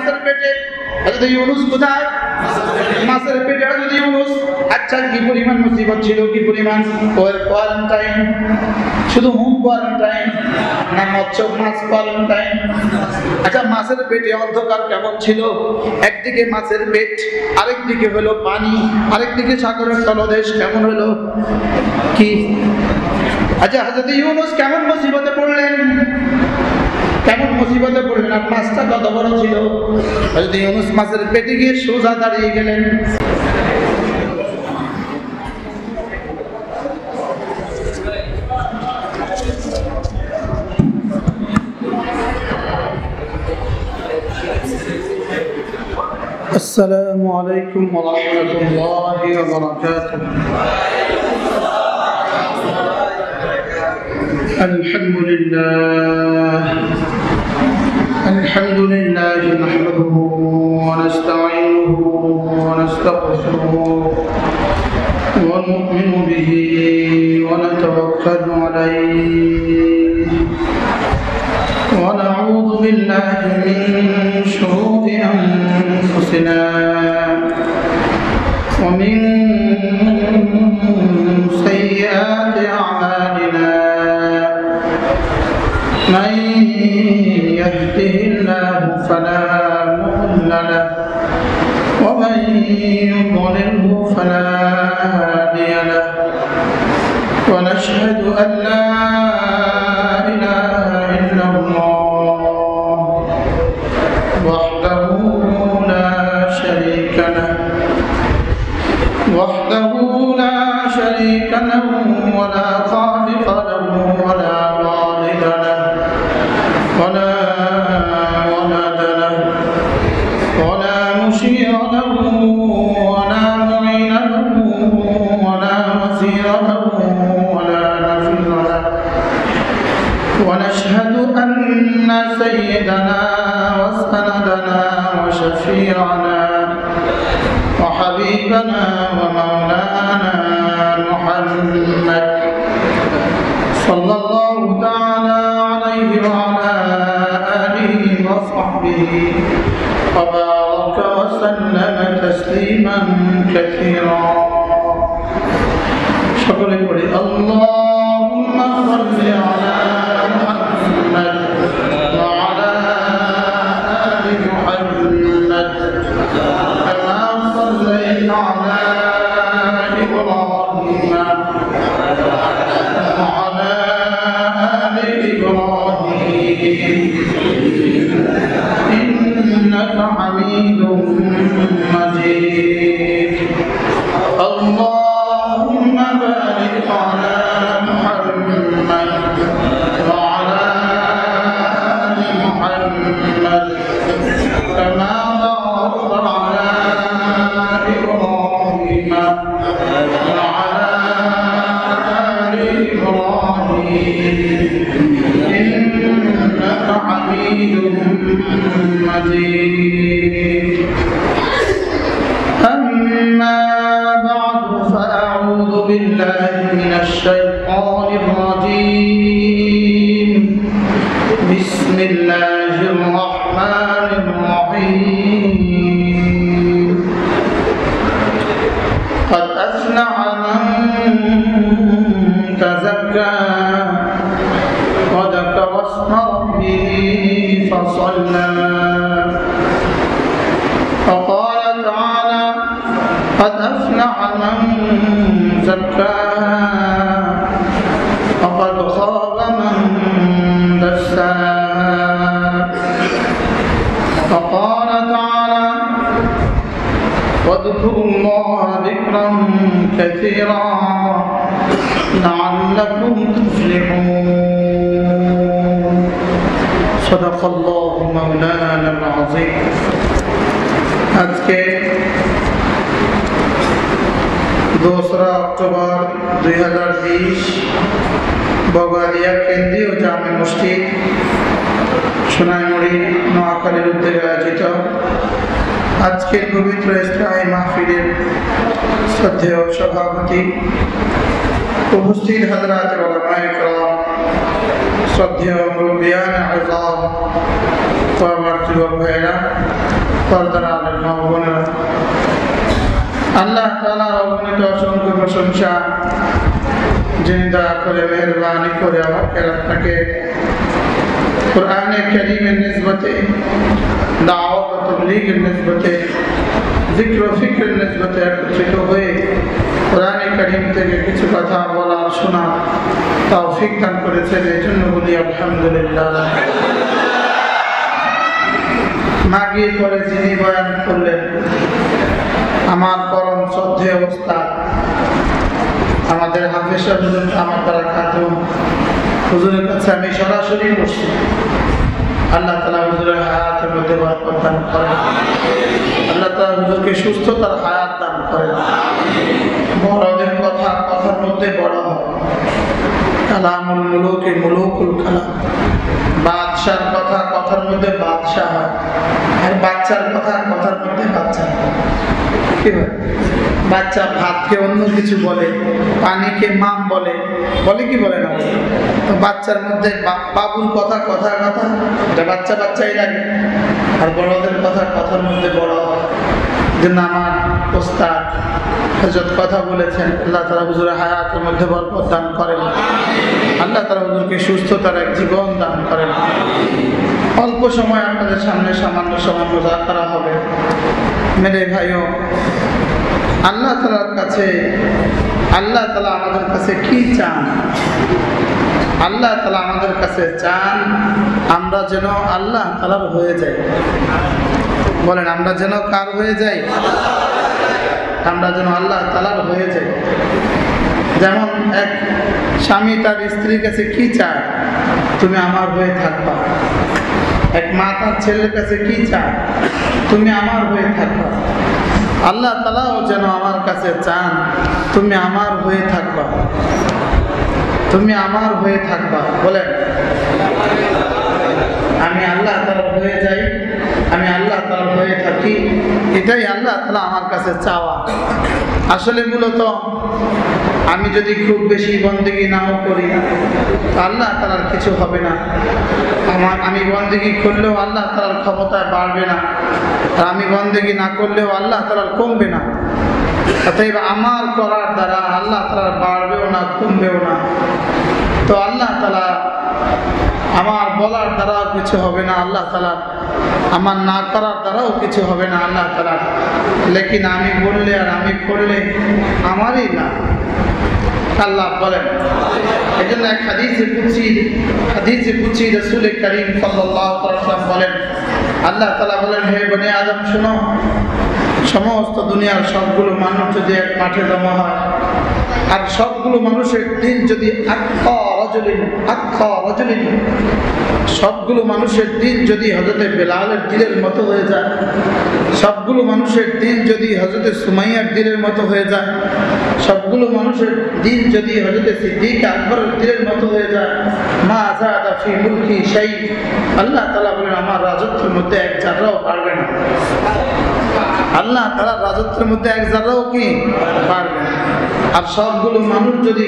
মাছের পেটে। হযরত ইউনূস কোথায়? মাছের পেটে হযরত ইউনূস। আচ্ছা, কি পরিমাণ মুসিবত ছিল, কি পরিমাণ কোয়ারেন্টাইন, শুধু হোম কোয়ারেন্টাইন না মৎস্য মাছ কোয়ারেন্টাইন? আচ্ছা, মাছের পেটে অন্ধকার কেমন ছিল? একদিকে মাছের পেট, আরেকদিকে হলো পানি, আরেকদিকে সাগরের তলদেশ, কেমন হলো কি? আচ্ছা, হযরত ইউনূস কেমন মুসিবতে পড়লেন, কেমন মুসিবতে পড়লেন? আর মাছটা কত বড় ছিল? হযরত ইউনূস মাছের পেটে গিয়ে সোজা দাঁড়িয়ে গেলেন। আসসালামু আলাইকুম ওয়া রাহমাতুল্লাহি ওয়া বারাকাতুহু। الحمد لله نحمده ونستعينه ونستغفره ونؤمن به ونتوكل عليه ونعوذ بالله من شرور أنفسنا ومن سيئات أعمالنا. من يهده الله فلا مضل له ومن يضلله فلا هادي له. ونشهد أن لا إله إلا الله وحده لا شريك له ولا خالق له ولا والد له ولا ولد له ولا مشير له ولا معين له ولا وزير له ولا نفير له. ونشهد أن سيدنا وسندنا وشفيعنا وحبيبنا ومولانا محمد صلى الله تعالى عليه وعلى آله وصحبه وبارك وسلم تسليما كثيرا. شكرا لله. اللهم صل على محمد وعلى آل محمد كما صليت على إبراهيم وعلى آل إبراهيم إنك حميد مجيد. اللهم بارك على محمد وعلى آل محمد كما باركت على إبراهيم وعلى آل إبراهيم إنك حميد مجيد. أما بعد فأعوذ بالله من الشيطان الرجيم. بسم الله الرحمن الرحيم. قد أفلح من تزكى وذكر اسم ربه فصلى. وقال تعالى قد أفلح من زكاها وقد خاب من دساها. وقال تعالى واذكروا الله ذكرا كثيرا لعلكم تفلحون. صدق الله مولانا العظيم. আজকে 2 অক্টোবর 2020 বগুড়া কেন্দ্রীয় জামে মসজিদ সোনাইমুড়ি নোয়াখালীর উদ্যোগে আয়োজিত আজকের পবিত্র ইসলামী মাহফিলের শ্রদ্ধেয় সভাপতি, উপস্থিত হযরত উলামায়ে কেরাম, শ্রদ্ধেয় মুরব্বিয়ান আযম, আমার যুবক ভাইয়েরা, পর্দার আলের মা বোনেরা, আল্লাহ তাআলার অগণিত অসংখ্য প্রশংসা, যিনি দয়া করে মেহেরবানি করে আমাকে আপনাকে কুরআনে কারীমের নিসবতে, দাওয়াত ও তাবলীগের নিসবতে, যিকর ও ফিকরের নিসবতে একত্রিত হয়ে কুরআনে কারীম থেকে কিছু কথা বলা শোনা তৌফিক দান করেছেন। এই জন্য বলি আলহামদুলিল্লাহ। মাগরিব পরে যিনি বয়ান করলেন, আমার পরম শ্রদ্ধেয় অবস্থা আমাদের হাফেজ হুজুর আমার দ্বারা খাতুন হুজুরের কাছে আমি সরাসরি বসছি। আল্লাহ তাআলা হুজুরের হায়াতের মধ্যে বরকত দান করেন, আল্লাহ তাআলা হুজুরকে সুস্থতার হায়াত দান করেন। বড়দের কথা কথার মধ্যে বড় হয়, কালামুল মুলুকে মুলুকুল কালাম, বাদশার কথা কথার মধ্যে বাদশাহ হয়, আর বাচ্চার কথা কথার মধ্যে বাচ্চা হয়। কি হয়? বাচ্চা ভাতকে অন্য কিছু বলে, পানিকে মাম বলে, বলে কি বলে না? তো বাচ্চার মধ্যে বাবুর কথা কথা কথা, এটা বাচ্চা বাচ্চাই লাগে। আর বড়দের কথা কথার মধ্যে বড় হয়। জন্য আমার ওস্তাদ হযরত কথা বলেছেন, আল্লাহ তাআলা হুজুরের হায়াতের মধ্যে বরকত দান করেন, আল্লাহ তাআলা হুজুরকে সুস্থতার এক জীবন দান করেন। অল্প সময় আপনাদের সামনে সামান্য সময় মুযাকারা হবে। মেরে ভাইও, আল্লাহ তাআলার কাছে, আল্লাহ তাআলা আমাদের কাছে কি চান? আল্লাহ তাআলা আমাদের কাছে চান আমরা যেন আল্লাহ তাআলার হয়ে যাই। বলেন, আমরা যেন কার হয়ে যাই? আমরা যেন আল্লাহ তাআলার হয়ে যাই। যেমন এক স্বামী তার স্ত্রীর কাছে কি চায়? তুমি আমার হয়ে থাকবা। এক মা তার ছেলের কাছে কি চায়? তুমি আমার হয়ে থাকবা। আল্লাহ তাআলাও যেন আমার কাছে চান তুমি আমার হয়ে থাকবা, তুমি আমার হয়ে থাকবা। বলেন, আমি আল্লাহ তাআলার হয়ে যাই, আমি আল্লাহ তাআলার হয়ে থাকি, এটাই আল্লাহ তাআলা আমার কাছে চাওয়া। আসলে মূলত আমি যদি খুব বেশি বন্দেগী নাও করি, আল্লাহ তাআলার কিছু হবে না। আমি বন্দেগী করলেও আল্লাহ তাআলার ক্ষমতা বাড়বে না, আর আমি বন্দেগী না করলেও আল্লাহ তাআলার কমবে না। অতএব আমার করার দ্বারা আল্লাহ তাআলার বাড়বেও না, কমবেও না। তো আল্লাহ তাআলা আমার বলার দ্বারাও কিছু হবে না, আল্লাহ তাআলা আমার না করার দ্বারাও কিছু হবে না আল্লাহ তাআলা। লেকিন আমি বললে আর আমি করলে আমারই না, আল্লাহ বলেন। এই জন্য এক হাদিসে কুদসি রাসূল করিম সাল্লাল্লাহু আলাইহি ওয়াসাল্লাম বলেন, আল্লাহ তাআলা বলেন, হে বনি আদম শোনো, সমস্ত দুনিয়ার সবগুলো মানুষ যদি এক মাঠে জমা হয়, আর সবগুলো মানুষের দিন যদি সবগুলো মানুষের দিন যদি হযরতে বেলালের দিলের মতো হয়ে যায়, সবগুলো মানুষের দিন যদি হযরতে সুমাইয়ার দিলের মতো হয়ে যায়, সবগুলো মানুষের দিন যদি হযরতে সিদ্দিক আকবরের দিলের মতো হয়ে যায়, মা যাদা ফি মুলকি শাই, আল্লাহ তাআলা বলেন আমার রাজত্বের মধ্যে এক জাররাও বাড়বে না। আল্লাহ তাআলা রাজত্বের মধ্যে এক জাররাও কি বাড়বে না। আর সবগুলো মানুষ যদি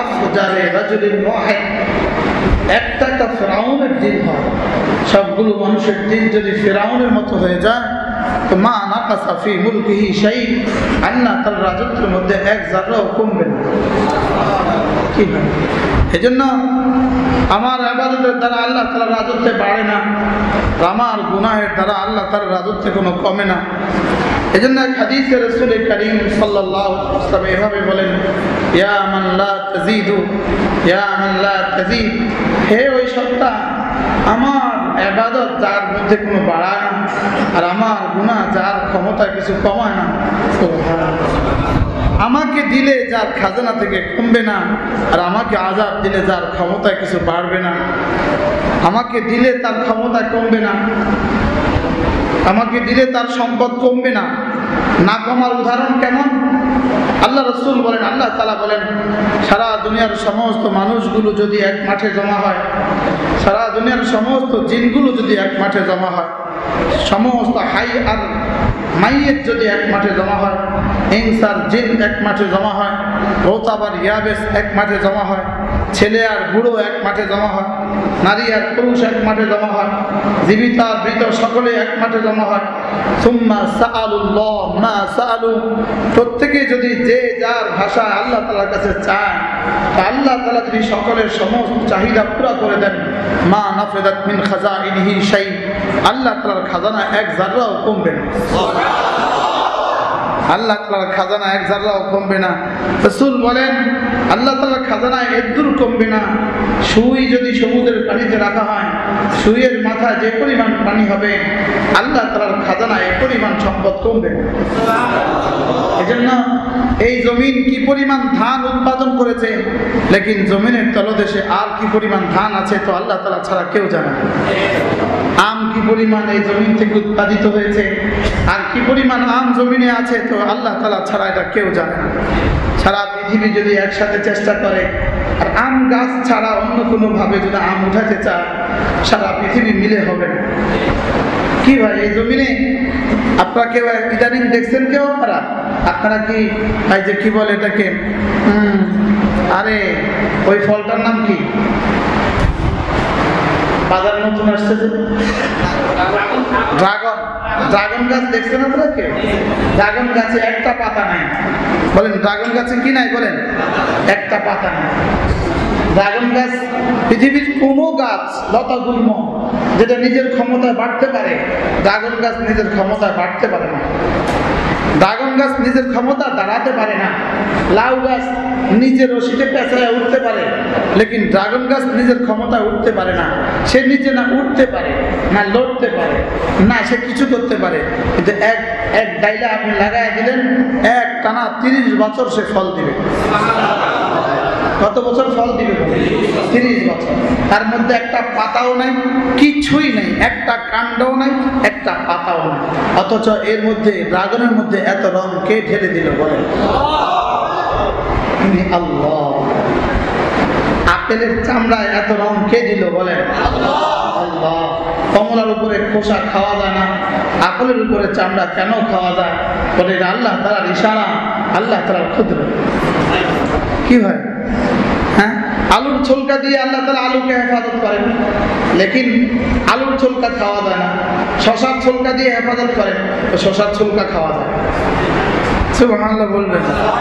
একটা ফেরাউনের দিন হয়, সবগুলো মানুষের দিন যদি ফেরাউনের মতো হয়ে যায়, তো মা নাকাসা ফি মুলকিহি শাই, আল্লাহ তাআলার রাজত্বের মধ্যে এক জাররাও কমবে না। কি হয়? এজন্য আমার ইবাদতের দ্বারা আল্লাহ তাআলার রাজত্বে বাড়ে না, আমার গুনাহের দ্বারা আল্লাহ তাআলার রাজত্বে কোনো কমে না। এজন্য এক হাদিসে রাসূল করিম সাল্লাল্লাহু আলাইহি ওয়াসাল্লাম এভাবে বলেন, ইয়া মান লা তাজিদু, ইয়া মান লা তাজিদ, হে ওই সত্তা আমার ইবাদত যার মধ্যে কোনো বাড়ায় না, আর আমার গুনাহ যার ক্ষমতা কিছু কমায় না। সুবহানাল্লাহ। আমাকে দিলে যার খাজানা থেকে কমবে না, আর আমাকে আযাব দিলে যার ক্ষমতায় কিছু বাড়বে না। আমাকে দিলে তার ক্ষমতা কমবে না, আমাকে দিলে তার সম্পদ কমবে না। না কমার উদাহরণ কেমন? আল্লাহ রাসূল বলেন, আল্লাহ তাআলা বলেন, সারা দুনিয়ার সমস্ত মানুষগুলো যদি এক মাঠে জমা হয়, সারা দুনিয়ার সমস্ত জিনগুলো যদি এক মাঠে জমা হয়, সমস্ত হাই আর মাইয়েত যদি এক মাঠে জমা হয়, ইনসার জিন এক মাঠে জমা হয়, রোতাব আর ইয়াবেস এক মাঠে জমা হয়, ছেলে আর বুড়ো এক মাঠে জমা হয়, নারী আর পুরুষ এক মাঠে জমা হয়, জীবিত আর মৃত সকলে এক মাঠে জমা হয়। সুম্মা সাআলুল্লাহ মা সাআলু, প্রত্যেকে যদি যে যার ভাষায় আল্লাহ তাআলার কাছে চায়, তা আল্লাহ তাআলা যদি সকলের সমস্ত চাহিদা পুরা করে দেন, মা নাফিদাত মিন খাজাইনিহি শাই, আল্লাহ তাআলার খাজানা এক জাররাও কমবে না। আল্লাহ তাআলার খাজানা এক জাররাও কমবে না। রাসূল বলেন আল্লাহ তাআলার খাজানা একদূর কমবে না। সুই যদি সমুদ্রের পানিতে রাখা হয়, সুইয়ের মাথায় যে পরিমাণ পানি হবে, আল্লাহ তাআলার খাজানা এই পরিমাণ সম্পদ কমবে না। এজন্য এই জমিন কি পরিমাণ ধান উৎপাদন করেছে, লেকিন জমিনের তলদেশে আর কি পরিমাণ ধান আছে তো আল্লাহ তাআলা ছাড়া কেউ জানে না। আম কি পরিমাণ এই জমিন থেকে উৎপাদিত হয়েছে, আর কি পরিমাণ আম জমিনে আছে তো আল্লাহ তাআলা ছাড়া এটা কেউ জানে না। সারা পৃথিবী যদি একসাথে চেষ্টা করে আর আম গাছ ছাড়া অন্য কোনোভাবে যদি আম উঠাতে চায়, সারা পৃথিবী মিলে হবে না। কি ভাই, এই জমিনে আপনারা কেউ ইদানিং দেখছেন কেউ আপনারা কি এই যে কি বলে এটাকে, আরে ওই ফলটার নাম কি, বাজার নতুন আসছে যে ড্রাগন, ড্রাগন গাছ দেখছেন আপনারা কেউ? ড্রাগন গাছে একটা পাতা নাই। বলেন ড্রাগন গাছে কি নাই? বলেন একটা পাতা নাই। ড্রাগন গাছ পৃথিবীর কোনো গাছ লতাগুল্ম যেটা নিজের ক্ষমতায় বাড়তে পারে, ড্রাগন গাছ নিজের ক্ষমতায় বাড়তে পারে না। ড্রাগন গাছ নিজের ক্ষমতা দাঁড়াতে পারে না। লাউ গাছ নিজের রশিতে পেঁচায় উঠতে পারে, লেকিন ড্রাগন গাছ নিজের ক্ষমতায় উঠতে পারে না। সে নিজে না উঠতে পারে, না লড়তে পারে, না সে কিছু করতে পারে, কিন্তু এক এক ডাইলা আপনি লাগাই দিলেন, এক টানা 30 বছর সে ফল দিবে। কত বছর ফল দিবে? 30 বছর। তার মধ্যে একটা পাতাও নাই, কিছুই নেই, একটা কাণ্ডও নাই, একটা পাতাও নাই। অথচ এর মধ্যে, ড্রাগনের মধ্যে এত রং কে ঢেলে দিল বলেন? আল্লাহ। আপেলের চামড়ায় এত রং কে দিল বলেন? আল্লাহ। কমলার উপরে খোসা খাওয়া যায় না, আপেলের উপরে চামড়া কেন খাওয়া যায়? বলে আল্লাহ তাআলার ইশারা, আল্লাহ তাআলার কুদরত। কি হয়? হ্যাঁ, আলুর ছোলকা দিয়ে আল্লাহ তাআলা আলুকে হেফাজত করেন, লেকিন আলুর ছোলকা খাওয়া যায় না। শশার ছোলকা দিয়ে হেফাজত করেন, তো শশার ছোলকা খাওয়া যায়। সুবহানাল্লাহ বলবেন।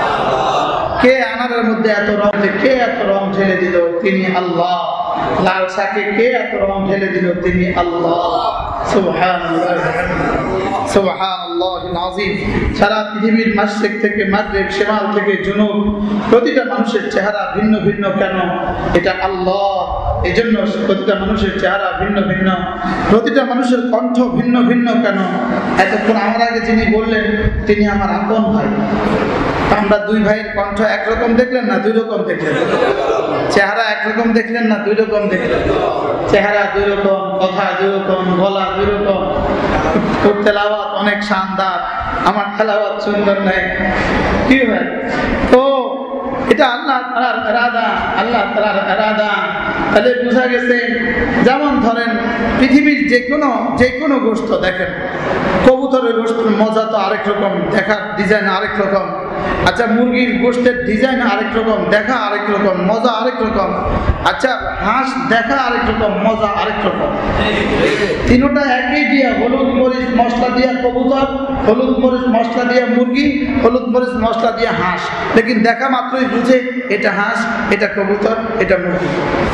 কে আনারের মধ্যে এত রং, কে এত রং ঢেলে দিল? তিনি আল্লাহ। লাল শাকে কে এত রং ঢেলে দিল? তিনি আল্লাহ। সুবহানাল্লাহ, সুবহানাল্লাহিল আযীম। সারা পৃথিবীর মাশরিক থেকে মাগরিব, শিমাল থেকে জুনুব, প্রতিটা মানুষের চেহারা ভিন্ন ভিন্ন কেন? এটা আল্লাহ। এজন্য প্রতিটা মানুষের চেহারা ভিন্ন ভিন্ন, প্রতিটা মানুষের কণ্ঠ ভিন্ন ভিন্ন কেন? এতক্ষণ আমার আগে যিনি বললেন তিনি আমার আপন ভাই। আমরা দুই ভাইয়ের কণ্ঠ একরকম দেখলেন না দুই রকম দেখলেন? চেহারা একরকম দেখলেন না দুই রকম দেখলেন? চেহারা দুই রকম, কথা দুই রকম, গলা দুই রকম। তেলাওয়াত অনেক শানদার, আমার তেলাওয়াত সুন্দর নাই। কি হয়? তো এটা আল্লাহ তাআলার ইরাদা, আল্লাহ তাআলার ইরাদা। তাহলে বোঝা গেছে, যেমন ধরেন পৃথিবীর যে কোনো গোশত দেখেন, কবুতরের গোশতের মজা তো আরেক রকম, দেখার ডিজাইন আরেক রকম। আচ্ছা, মুরগির গোশতের ডিজাইন আরেক রকম, দেখা আরেক রকম, মজা আরেক রকম। আচ্ছা, হাঁস দেখা আরেক রকম, মজা আরেক রকম। তিনটা একই দিয়া, হলুদ মরিচ মশলা দিয়া কবুতর, হলুদ মরিচ মশলা দিয়া মুরগি, হলুদ মরিচ মশলা দিয়া হাঁস, লেকিন দেখা মাত্রই বুঝে এটা হাঁস, এটা কবুতর, এটা মুরগি।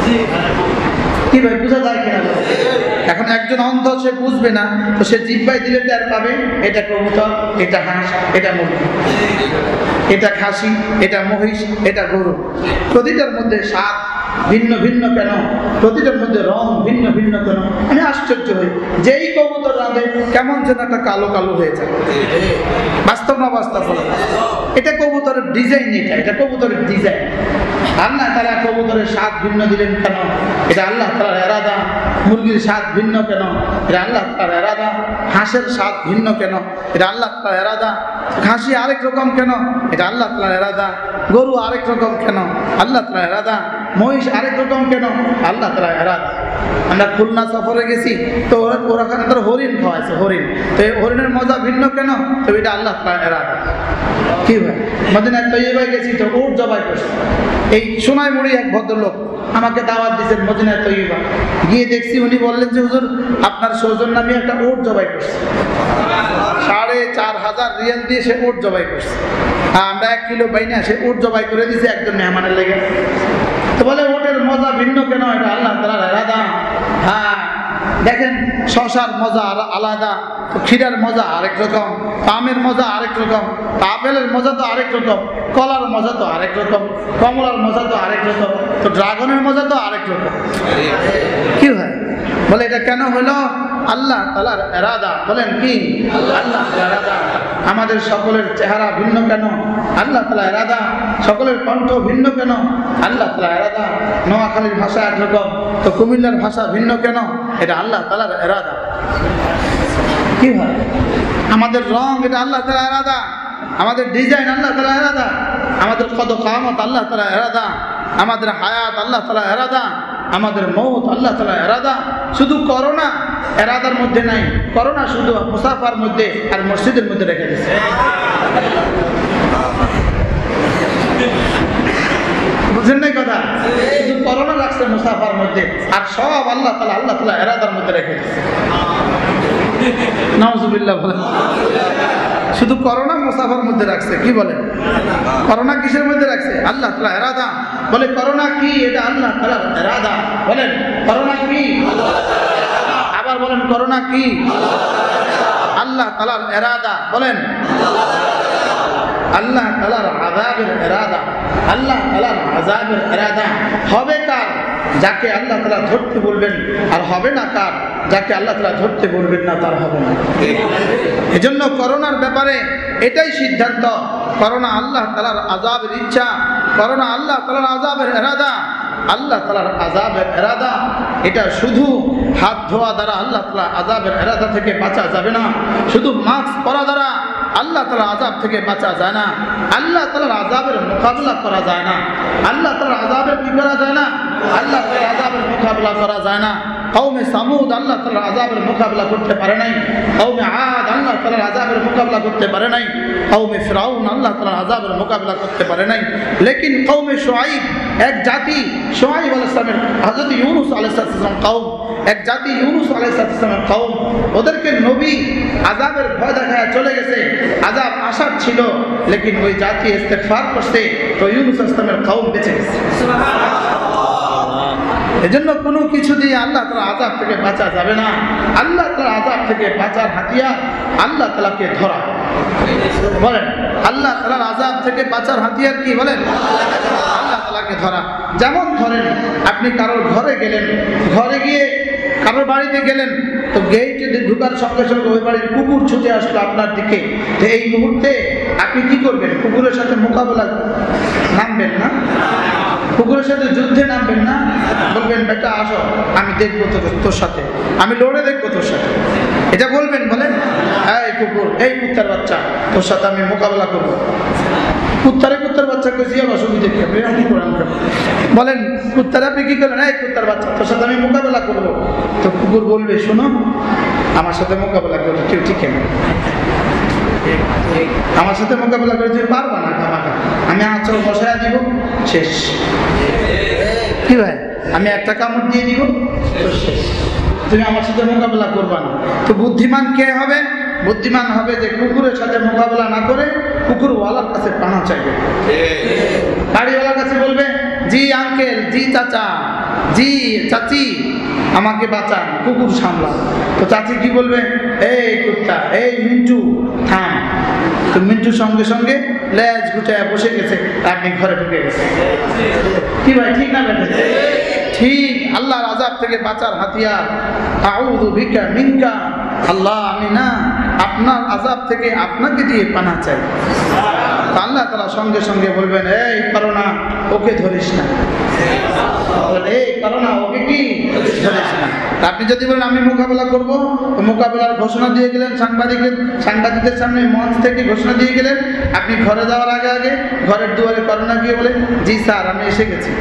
কি ভাই, বোঝা যায় কিনা? এখন একজন অন্ধ, সে বুঝবে না, তো সে জিহ্বায় দিলে টের পাবে এটা কবুতর, এটা হাঁস, এটা মুরগি, এটা খাসি, এটা মহিষ, এটা গরু। প্রতিটার মধ্যে স্বাদ ভিন্ন ভিন্ন কেন? প্রতিটার মধ্যে রং ভিন্ন ভিন্ন কেন? আমি আশ্চর্য হই, যেই কবুতর রাঁধে কেমন যেন একটা কালো কালো হয়ে যায়। বাস্তব না বাস্তব? এটা কবুতরের ডিজাইন, এটা কবুতরের ডিজাইন। আল্লাহ তাআলা কবুতরের স্বাদ ভিন্ন দিলেন কেন? এটা আল্লাহ তাআলার ইরাদা। মুরগির স্বাদ ভিন্ন কেন? এটা আল্লাহ তাআলার ইরাদা। হাঁসের স্বাদ ভিন্ন কেন? এটা আল্লাহ তাআলার ইরাদা। খাসি আরেক রকম কেন? এটা আল্লাহ তাআলার ইরাদা। গরু আরেক রকম কেন? আল্লাহ তাআলার ইরাদা। মহিষ আরেক রকম কেন? আল্লাহ তাআলার ইরাদা। আমরা খুলনা সফরে গেছি, তো ওখানে তোর হরিণ খাওয়াইছে, হরিণ। তো এই হরিণের মজা ভিন্ন কেন? তো এটা আল্লাহ তাআলার ইরাদা। কি ভাই, মদিনায় তৈয়বায় গেছি, তো উট জবাই করছে। এই সোনাইমুড়ি এক ভদ্রলোক আমাকে দাওয়াত দিয়েছেন মদিনায় তৈয়বা। গিয়ে দেখছি উনি বললেন যে হুজুর আপনার সৌজন্য আমি একটা উট জবাই করছি। 4,500 রিয়াল দিয়ে সে উট জবাই করছে। আমরা 1 কিলো বাইনা সে উট জবাই করে দিয়েছি একজন মেহমানের লেগে। তো বলে ওটের মজা ভিন্ন কেন? এটা আল্লাহ তাআলার ইরাদা। হ্যাঁ, দেখেন শশার মজা আলাদা, তো ক্ষীরার মজা আরেক রকম, আমের মজা আরেক রকম, আপেলের মজা তো আরেক রকম, কলার মজা তো আরেক রকম, কমলার মজা তো আরেক রকম, তো ড্রাগনের মজা তো আরেক রকম। কি হয় বলে এটা কেন হলো? আল্লাহ তাআলার ইরাদা। বলেন কি? আল্লাহ তাআলার ইরাদা। আমাদের সকলের চেহারা ভিন্ন কেন? আল্লাহ তাআলার ইরাদা। সকলের কণ্ঠ ভিন্ন কেন? আল্লাহ তাআলার ইরাদা। নোয়াখালীর ভাষা একরকম, তো কুমিল্লার ভাষা ভিন্ন কেন? এটা আল্লাহ তাআলার ইরাদা। কি হয় আমাদের রং, এটা আল্লাহ তাআলার ইরাদা। আমাদের ডিজাইন আল্লাহ তাআলার ইরাদা। আমাদের কদ কামত আল্লাহ তাআলার ইরাদা। আমাদের হায়াত আল্লাহ তাআলার ইরাদা। আমাদের মওত আল্লাহ তাআলার ইরাদা। শুধু করোনা ইরাদার মধ্যে নাই, করোনা শুধু মুসাফার মধ্যে আর মসজিদের মধ্যে রেখে দিয়েছে। বুঝেন নাই কথা? শুধু করোনা রাখছে মুসাফার মধ্যে, আর সব আল্লাহ তাআলা ইরাদার মধ্যে রেখে দিয়েছে। নাউজুবিল্লাহ বলেন। শুধু করোনা মুসাফার মধ্যে রাখছে। কি বলেন? করোনা কিসের মধ্যে রাখছে? আল্লাহ তাআলার ইরাদা। বলে করোনা কি? এটা আল্লাহ তাআলার ইরাদা। বলেন করোনা কি? আবার বলেন করোনা কি? আল্লাহ তাআলার ইরাদা। বলেন আল্লাহ তাআলার আযাবের ইরাদা। আল্লাহ তাআলার আযাবের ইরাদা হবে কার? যাকে আল্লাহ তাআলা ধরতে বলবেন, আর হবে না কার? যাকে আল্লাহ তাআলা ধরতে বলবেন না তার হবে না। এজন্য করোনার ব্যাপারে এটাই সিদ্ধান্ত, করোনা আল্লাহ তাআলার আযাবের ইচ্ছা, করোনা আল্লাহ তাআলার আযাবের ইরাদা। আল্লাহ তাআলার আযাবের ইরাদা এটা শুধু হাত ধোয়া দ্বারা আল্লাহ তাআলার আযাবের ইরাদা থেকে বাঁচা যাবে না, শুধু মাস্ক পরা দ্বারা আল্লাহ তাআলার আযাব থেকে বাঁচা যায় না, আল্লাহ তাআলার আযাবের মোকাবিলা করা যায় না, আল্লাহ তাআলার আযাবের কি করা যায় না? আল্লাহ তাআলার আযাবের মোকাবিলা করা যায় না। কওমে সামুদ আল্লাহ তাআলার আযাবের মোকাবিলা করতে পারে নাই, কওমে আদ আল্লাহ তাআলার আযাবের মোকাবিলা করতে পারে নাই, কওমে ফিরাউন আল্লাহ তাআলার আযাবের মোকাবিলা করতে পারে নাই। লেকিন কওমে শুআইব, এক জাতি শুআইব আলাইহিস সালামের, হযরত ইউনূস আলাইহিস সালাম কওম, এক জাতি ইউনূস আলাইহিস সালামের কওম, ওদেরকে নবী আযাবের ভয় দেখায় চলে গেছে, আযাব আসার ছিল, লেকিন ওই জাতি ইস্তেগফার করছে, তো ইউনূস আলাইহিস সালামের কওম বেঁচে গেছে। এজন্য কোনো কিছু দিয়ে আল্লাহ তাআলার আযাব থেকে বাঁচা যাবে না। আল্লাহ তাআলার আযাব থেকে বাঁচার হাতিয়ার আল্লাহ তাআলাকে ধরা। বলেন আল্লাহ তাআলার আযাব থেকে বাঁচার হাতিয়ার কি? বলেন আল্লাহ তাআলাকে ধরা। যেমন ধরেন আপনি কারোর ঘরে গেলেন, ঘরে গিয়ে কারোর বাড়িতে গেলেন, তো গেটে ঢুকার সঙ্গে সঙ্গে ওই বাড়ির কুকুর ছুটে আসলো আপনার দিকে, তো এই মুহূর্তে আপনি কি করবেন? কুকুরের সাথে মোকাবেলা নামবেন না? কুকুরের সাথে যুদ্ধে নামবেন না? বলবেন বেটা আসো, আমি দেখবো তোর সাথে, আমি লড়ে দেখবো তোর সাথে, এটা বলবেন? বলেন এই কুকুর, এই কুত্তার বাচ্চা, তোর সাথে আমি মোকাবেলা করবো। কুত্তার বাচ্চা কে জিয়া অসুবিধা কি? বলেন কুত্তার আপনি কি করবেন? এই কুত্তার বাচ্চা, তোর সাথে আমি মোকাবেলা করবো। তো কুকুর বলবে শোনো, আমার সাথে মোকাবেলা করবে কেউ ঠিক না, আমার সাথে মোকাবেলা করে তুমি পারবা না, আমি আচর বসায় দিব, শেষ। কি ভাই, আমি একটা কামড় দিয়ে দিব, শেষ, তুমি আমার সাথে মোকাবেলা করবা না। তো বুদ্ধিমান কে হবে? বুদ্ধিমান হবে যে কুকুরের সাথে মোকাবেলা না করে কুকুরওয়ালার কাছে পানা চাইবে, বাড়িওয়ালার কাছে বলবে জি আঙ্কেল, জি চাচা, জি চাচি, আমাকে বাঁচান, কুকুর সামলা। তো চাচি কি বলবে? এই কুত্তা, এই মিন্টু থাম। তো মিন্টুর সঙ্গে সঙ্গে লেজ গুটায় বসে গেছে, আপনি ঘরে ঢুকে গেছে। কি ভাই ঠিক না? ঠিক আল্লাহর আযাব থেকে বাঁচার হাতিয়ার আউযু বিকা মিনকা, আল্লাহ আমি না আপনার আযাব থেকে আপনাকে দিয়ে পানা চাই। আল্লাহ তাআলা সঙ্গে সঙ্গে বলবেন, এই করোনা ওকে ধরিস না, এই করোনা ওকে কি ধরিস না। আপনি যদি বলেন আমি মোকাবেলা করব, তো মোকাবেলার ঘোষণা দিয়ে গেলেন, সাংবাদিকদের সামনে মঞ্চ থেকে ঘোষণা দিয়ে গেলেন, আপনি ঘরে যাওয়ার আগে আগে ঘরের দুয়ারে করোনা গিয়ে বলে, জি স্যার আমি এসে গেছি।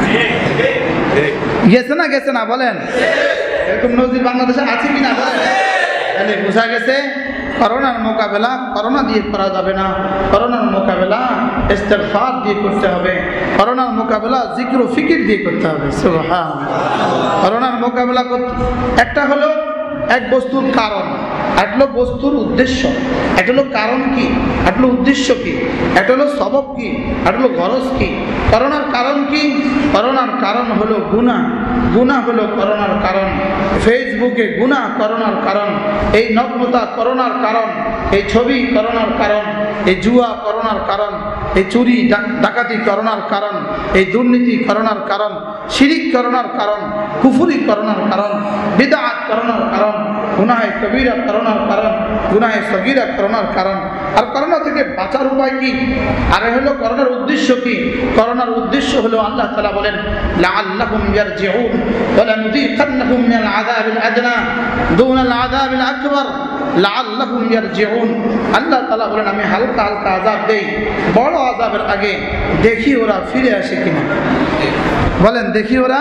গেছে না বলেন? এরকম নজির বাংলাদেশে আছে কিনা বলেন? তাহলে বোঝা গেছে করোনার মোকাবেলা করোনা দিয়ে করা যাবে না, করোনার মোকাবেলা ইস্তেগফার দিয়ে করতে হবে, করোনার মোকাবেলা জিকির ও ফিকির দিয়ে করতে হবে। সুবহানাল্লাহ। করোনার মোকাবেলা করতে একটা হলো এক বস্তুর কারণ, একটা হলো বস্তুর উদ্দেশ্য, একটা হলো কারণ কি, একটা হলো উদ্দেশ্য কি, একটা হলো সবব কি, একটা হলো গরজ কি। করোনার কারণ কি? করোনার কারণ হলো গুনাহ, গুনাহ হলো করোনার কারণ। ফেসবুকে গুনাহ করোনার কারণ, এই নগ্নতা করোনার কারণ, এই ছবি করোনার কারণ, এই জুয়া করোনার কারণ, এই চুরি ডাকাতি করোনার কারণ, এই দুর্নীতি করোনার কারণ, শিরিক করোনার কারণ, কুফরি করোনার কারণ, বিদআত করোনার কারণ, গুনাহে কবিরা করোনার কারণ, গুনাহে সগীরা করোনার কারণ। আর করোনা থেকে বাঁচার উপায় কি? আর হলো করোনার উদ্দেশ্য কি? করোনার উদ্দেশ্য হলো আল্লাহ তাআলা বলেন, লাআল্লাহুম ইয়ারজিউন ওয়া লানুযীকান্নাহুম মিনাল আযাবিল আদনা দুনাল আযাবিল আকবার লাআল্লাহুম ইয়ারজিউন। আল্লাহ তাআলা বলেন আমি হালকা হালকা আযাব দেই, বড় আযাবের আগে দেখি ওরা ফিরে আসে কিনা। বলেন দেখি ওরা।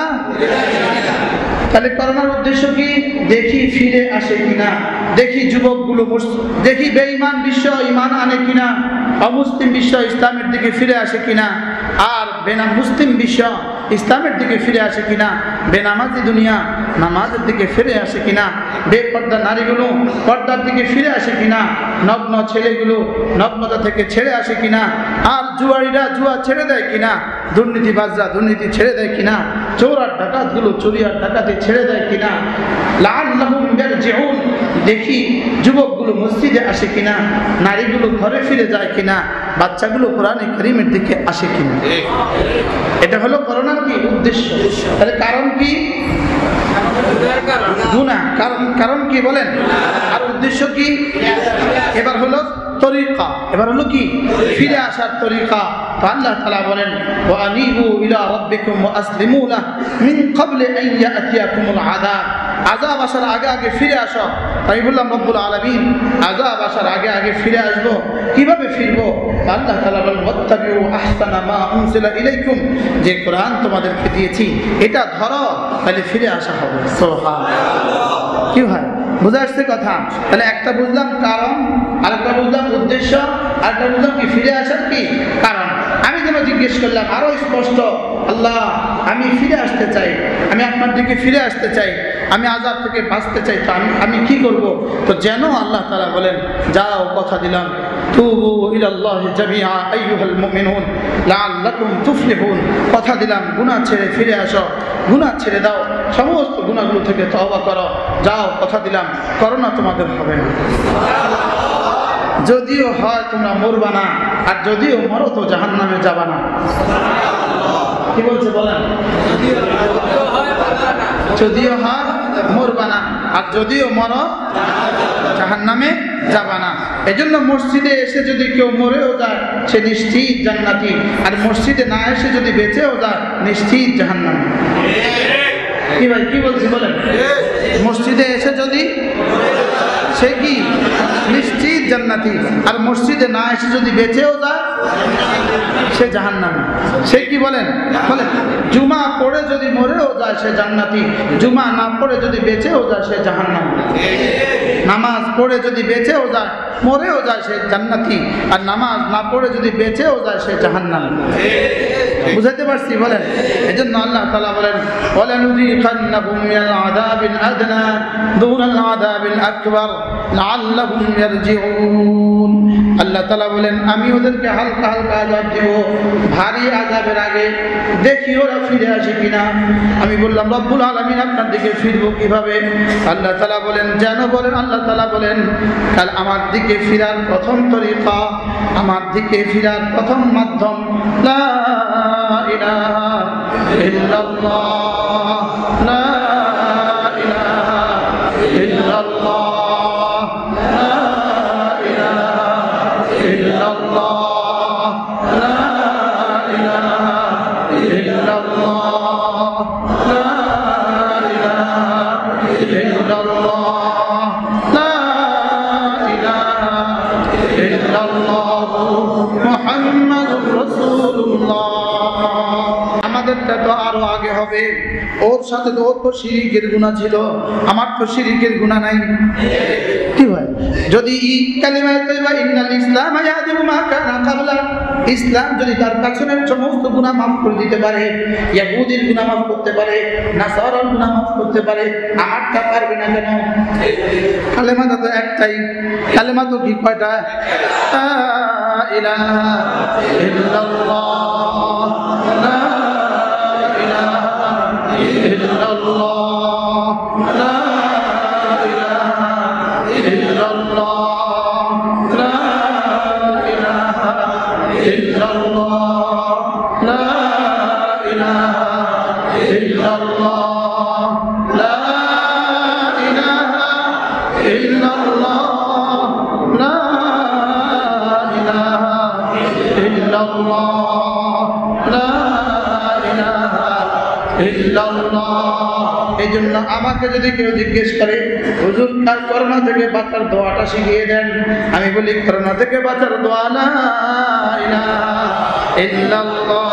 তাহলে করোনার উদ্দেশ্য কি? দেখি ফিরে আসে কিনা, দেখি যুবকগুলো, দেখি বেঈমান বিশ্ব ঈমান আনে কিনা, অমুসলিম বিশ্ব ইসলামের দিকে ফিরে আসে কিনা, আর মুসলিম বিশ্ব ইসলামের দিকে ফিরে আসে কিনা, বেনামাজি দুনিয়া নামাজের দিকে ফিরে আসে কিনা, বেপর্দা নারীগুলো পর্দার দিকে ফিরে আসে কিনা, নগ্ন ছেলেগুলো নগ্নতা থেকে ছেড়ে আসে কিনা, আর জুয়ারিরা জুয়া ছেড়ে দেয় কিনা, দুর্নীতিবাজরা দুর্নীতি ছেড়ে দেয় কিনা, চোর আর ডাকাতগুলো চুরি আর ডাকাতি ছেড়ে দেয় কিনা। লাআল্লাহুম ইয়ারজিউন, দেখি যুবকগুলো মসজিদে আসে কিনা, নারীগুলো ঘরে ফিরে যায় কিনা, বাচ্চাগুলো কোরআনে কারীমের দিকে আসে কিনা। এটা হলো করোনার কি উদ্দেশ্য। তাহলে কারণ কি? গুনাহ। কারণ কি বলেন? আর উদ্দেশ্য কি? এবার হলো তরিকা, এবার হলো কি? ফিরে আসার তরিকা। আল্লাহ তাআলা বলেন, ওয়া আনিবু ইলা রাব্বিকুম ওয়া আসলিমু লাহু মিন ক্বাবলি আন ইয়াতিয়াকুমুল আযাব। আযাব আসার আগে আগে ফিরে আসো। তাই বললাম রব্বুল আলামিন আযাব আসার আগে আগে ফিরে আসবো। কিভাবে ফিরবো? আল্লাহ তাআলা বলেন, ওয়াত্তাবিউ আহসানা মা উনজিলা ইলাইকুম, যে কোরআন তোমাদেরকে দিয়েছি এটা ধরো, তাহলে ফিরে আসা হবে। সুবহানাল্লাহ। কি হয় বুঝা আসছে কথা? তাহলে একটা বুঝলাম কারণ, আরেকটা বুঝলাম উদ্দেশ্য, আরেকটা বুঝলাম কি ফিরে আসার কি কারণ। আমি যেন জিজ্ঞেস করলাম আরো স্পষ্ট, আল্লাহ আমি ফিরে আসতে চাই, আমি আপনার দিকে ফিরে আসতে চাই, আমি আযাব থেকে বাঁচতে চাই, তো আমি কি করব? তো যেন আল্লাহ তাআলা বলেন, যাও কথা দিলাম, তুবু ইলাল্লাহি জামিআ আইয়ুহাল মুমিনুন লাআল্লাকুম তুফলিহুন, কথা দিলাম গুনাহ ছেড়ে ফিরে আসো, গুনাহ ছেড়ে দাও, সমস্ত গুনাহগুলো থেকে তওবা করো, যাও কথা দিলাম করোনা তোমাদের হবে না। যদিও হয় তোমরা মরবা না, আর যদিও মরো তো জাহান্নামে যাবা না। কি বলছে বলেন? যদিও হয় মরবা না, আর যদিও মরো জাহান্নামে যাবা না। এজন্য মসজিদে এসে যদি কেউ মরেও যায় সে নিশ্চিত জান্নাতি, আর মসজিদে না এসে যদি বেঁচেও যায় নিশ্চিত জাহান্নামী। কি ভাই কি বলছি বলেন? মসজিদে এসে যদি সে কি নিশ্চিত জান্নাতি, আর মসজিদে না এসে যদি বেঁচেও যায় সে জাহান্নামী। সে কি বলেন? বলেন জুমা পড়ে যদি মরেও যায় সে জান্নাতি, জুমা না পড়ে যদি বেঁচেও যায় সে জাহান্নামী। নামাজ পড়ে যদি বেঁচেও যায় মরেও যায় সে জান্নাতি, আর নামাজ না পড়ে যদি বেঁচেও যায় সে জাহান্নামী। বুঝাতে পারছি বলেন? এজন্য আল্লাহ তাআলা বলেন, ওয়ালানুযীকান্নাহুম মিনাল আযাবিল আদনা দুনাল আযাবিল আকবার লাআল্লাহুম ইয়ারজিউন। আল্লাহ তাআলা বলেন আমি ওদেরকে হালকা হালকা আযাব দেব, ভারী আযাবের আগে দেখি ওরা ফিরে আসে কিনা। আমি বললাম রব্বুল আলামিন আপনার দিকে ফিরবো কিভাবে? আল্লাহ তাআলা বলেন যেন বলেন, আল্লাহ তাআলা বলেন কাল আমার দিকে ফিরার প্রথম তরিকা, আমার দিকে ফিরার প্রথম মাধ্যম লা ইলাহা ইল্লাল্লাহ, লা ইলাহা ইল্লাল্লাহ, লা ইলাহা ইল্লাল্লাহ। ইল্লাল্লাহু মুহাম্মাদুর রাসূলুল্লাহ। আমাদেরটা তো আরো আগে হবে। ওর সাথে তো ওর তো শিরকের গুনাহ ছিল, আমার তো শিরকের গুনাহ নাই। কি ভাই, যদি কালিমা তাইবা ইন্নাল ইসলাম ইয়াদিমু মা কানা ক্বাবলা, ইসলাম যদি তার পেছনের সমস্ত গুনাহ মাফ করে দিতে পারে, ইহুদির গুনাহ মাফ করতে পারে, নাসারার গুনাহ মাফ করতে পারে, আমারটা পারবে না কেন? কালেমা তো একটাই। কালেমা তো কি কয়টা? লা ইলাহা ইল্লাল্লাহ, লা ইলাহা ইল্লাল্লাহ, লা ইলাহা ইল্লাল্লাহ, লা ইলাহা ইল্লাল্লাহ, লা ইলাহা ইল্লাল্লাহ, লা এই জন্য আমাকে যদি কেউ জিজ্ঞেস করে হুজুর করোনা থেকে বাঁচার দোয়াটা শিখিয়ে দেন, আমি বলি করোনা থেকে বাঁচার দোয়া লা ইলাহা ইল্লাল্লাহ।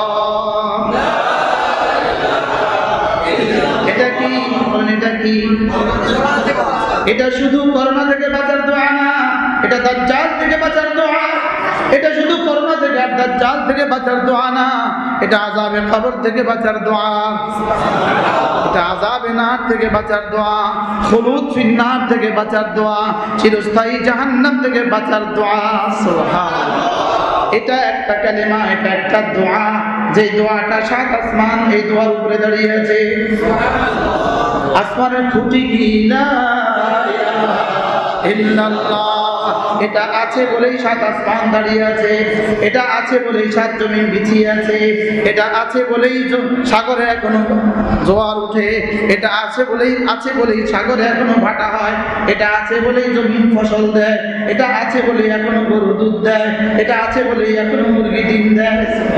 এটা কি? এটা কি? এটা শুধু করোনা থেকে বাঁচার দোয়া না, এটা দাজ্জাল থেকে বাঁচার দোয়া। এটা শুধু করোনা থেকে আর দাজ্জাল থেকে বাঁচার দোয়া না, এটা আযাবে কবর থেকে বাঁচার দোয়া, এটা আযাবে নার থেকে বাঁচার দোয়া, খুলুদ ফিন নার থেকে বাঁচার দোয়া, চিরস্থায়ী জাহান্নাম থেকে বাঁচার দোয়া। সুবহানাল্লাহ। এটা একটা কালেমা, এটা একটা দোয়া, যে দোয়াটা সাত আসমান এই দোয়ার উপরে দাঁড়িয়ে আছে। আসমানের খুঁটি কি? লা ইলাহা ইল্লাল্লাহ। এটা আছে বলেই সাত আসমান দাঁড়িয়ে আছে, এটা আছে বলেই সাত জমিন বিছিয়ে আছে, এটা আছে বলেই সাগরে এখনো জোয়ার উঠে, এটা আছে বলেই সাগরে এখনো ভাটা হয়, এটা আছে বলেই জমিন ফসল দেয়, এটা আছে বলেই এখনো গরু দুধ দেয়, এটা আছে বলেই এখনো মুরগি ডিম দেয়।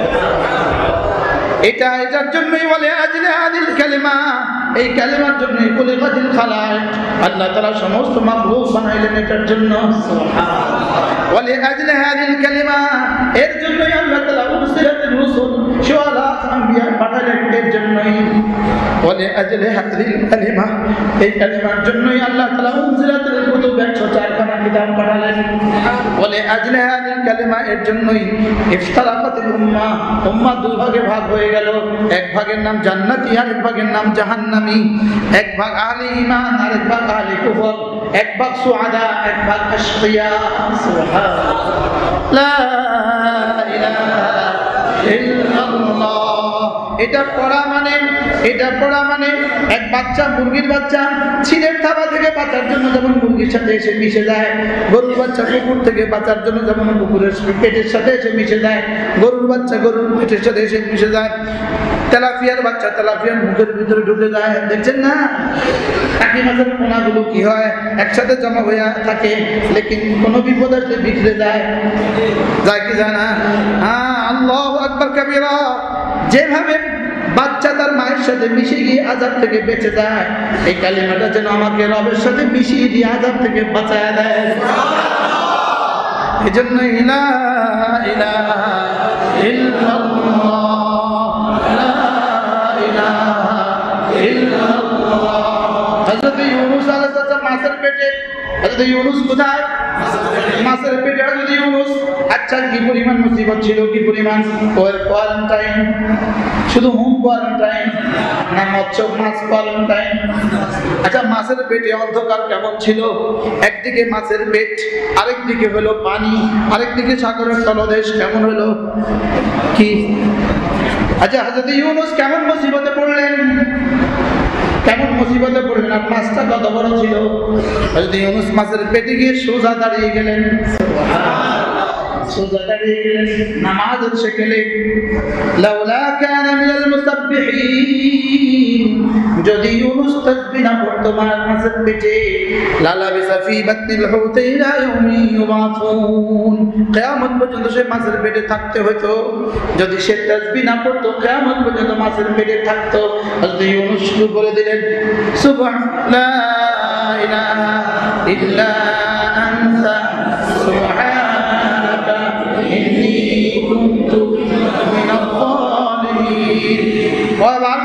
এটার জন্যই বলে আজলে আদিল কালিমা, এই কালিমার জন্যই কুলিকাতিল খালায়েক, আল্লাহ তাআলা সমস্ত মাখলুক বানাইলেন এটার জন্য। সুবহানাল্লাহ। বলে আজলে আদিল কালিমা, এর জন্যই আল্লাহ তাআলা উরসিলাতির রাসূল শুআরা আম্বিয়া পাঠালেন, এর জন্যই। বলে আজলে আদিল কালিমা, এই কালিমার জন্যই আল্লাহ তাআলা উরসিলাতিল কুতুব 104 খানা কিতাব পাঠালেন। বলে আজলে আদিল কালিমা, এর জন্যই ইফতারাকাতিল উম্মাহ দুই ভাগে ভাগ হয়ে গেল। এক ভাগের নাম জান্নাতি, আরেক ভাগের নাম জাহান্নামী। এক ভাগ আহলে ঈমান, আরেক ভাগ আহলে কুফর। এক ভাগ সুআদা, এক ভাগ আশকিয়া। সুবহানাল্লাহ। লা ইলাহা ইল্লাল্লাহ। এটা পড়া মানে এক বাচ্চা, মুরগির বাচ্চা ছিলের থাবা থেকে বাঁচার জন্য যেমন মুরগির সাথে এসে মিশে যায়, গরুর বাচ্চা কুকুর থেকে বাঁচার জন্য যেমন কুকুরের পেটের সাথে এসে মিশে যায়, গরুর বাচ্চা গরুর পেটের সাথে এসে মিশে যায়, তেলাপিয়ার বাচ্চা তেলাপিয়ার মুখের ভিতরে ঢুকে যায়। দেখছেন না টাকি মাছের পোনাগুলো কি হয়, একসাথে জমা হয়ে থাকে, লেকিন কোনো বিপদ আসলে বিখরে যায় কি যায় না? হ্যাঁ, আল্লাহু আকবার কাবীরা। যেভাবে বাচ্চা তার মায়ের সাথে মিশে গিয়ে আযাব থেকে বেঁচে যায়, এই কালিমাটা যেন আমাকে রবের সাথে মিশিয়ে দিয়ে আযাব থেকে বাঁচায় দেয়। এজন্য লা ইলাহা ইল্লাল্লাহ, লা ইলাহা ইল্লাল্লাহ। হযরত ইউনূস আলাইহিস সালাম মাছের পেটে, হযরত ইউনূস কোথায়? মাছের পেটে হযরত ইউনূস। আচ্ছা, কি পরিমাণ মুসিবত ছিল, কি পরিমাণ কোয়ারেন্টাইন, শুধু হোম কোয়ারেন্টাইন না মৎস্য মাছ কোয়ারেন্টাইন? আচ্ছা, মাছের পেটে অন্ধকার কেমন ছিল? একদিকে মাছের পেট, আরেকদিকে হলো পানি, আরেকদিকে সাগরের তলদেশ। কেমন হলো কি? আচ্ছা, হযরত ইউনূস কেমন মুসিবতে পড়লেন? আর মাছটা কত বড় ছিল? হযরত ইউনূস মাছের পেটে গিয়ে সোজা দাঁড়িয়ে গেলেন। সোজা দাঁড়িয়ে গেলেন, নামাজ হচ্ছে গেলেন। লাউলা কানা মিনাল মুসাব্বিহিন, যদি ইউনূস তাসবিহ না পড়তো মাছের পেটে, লালাবিসা ফি বাতনিল হুত ইলা ইয়াউমি ইউবাসুন, কিয়ামত পর্যন্ত সে মাছের পেটে থাকতে হতো। যদি সে তাসবিহ না পড়তো, কিয়ামত পর্যন্ত মাছের পেটে থাকতো। হযরত ইউনূস শুরু করে দিলেন, সুবহানা লা ইলাহা ইল্লা আনতা সুবহানাকা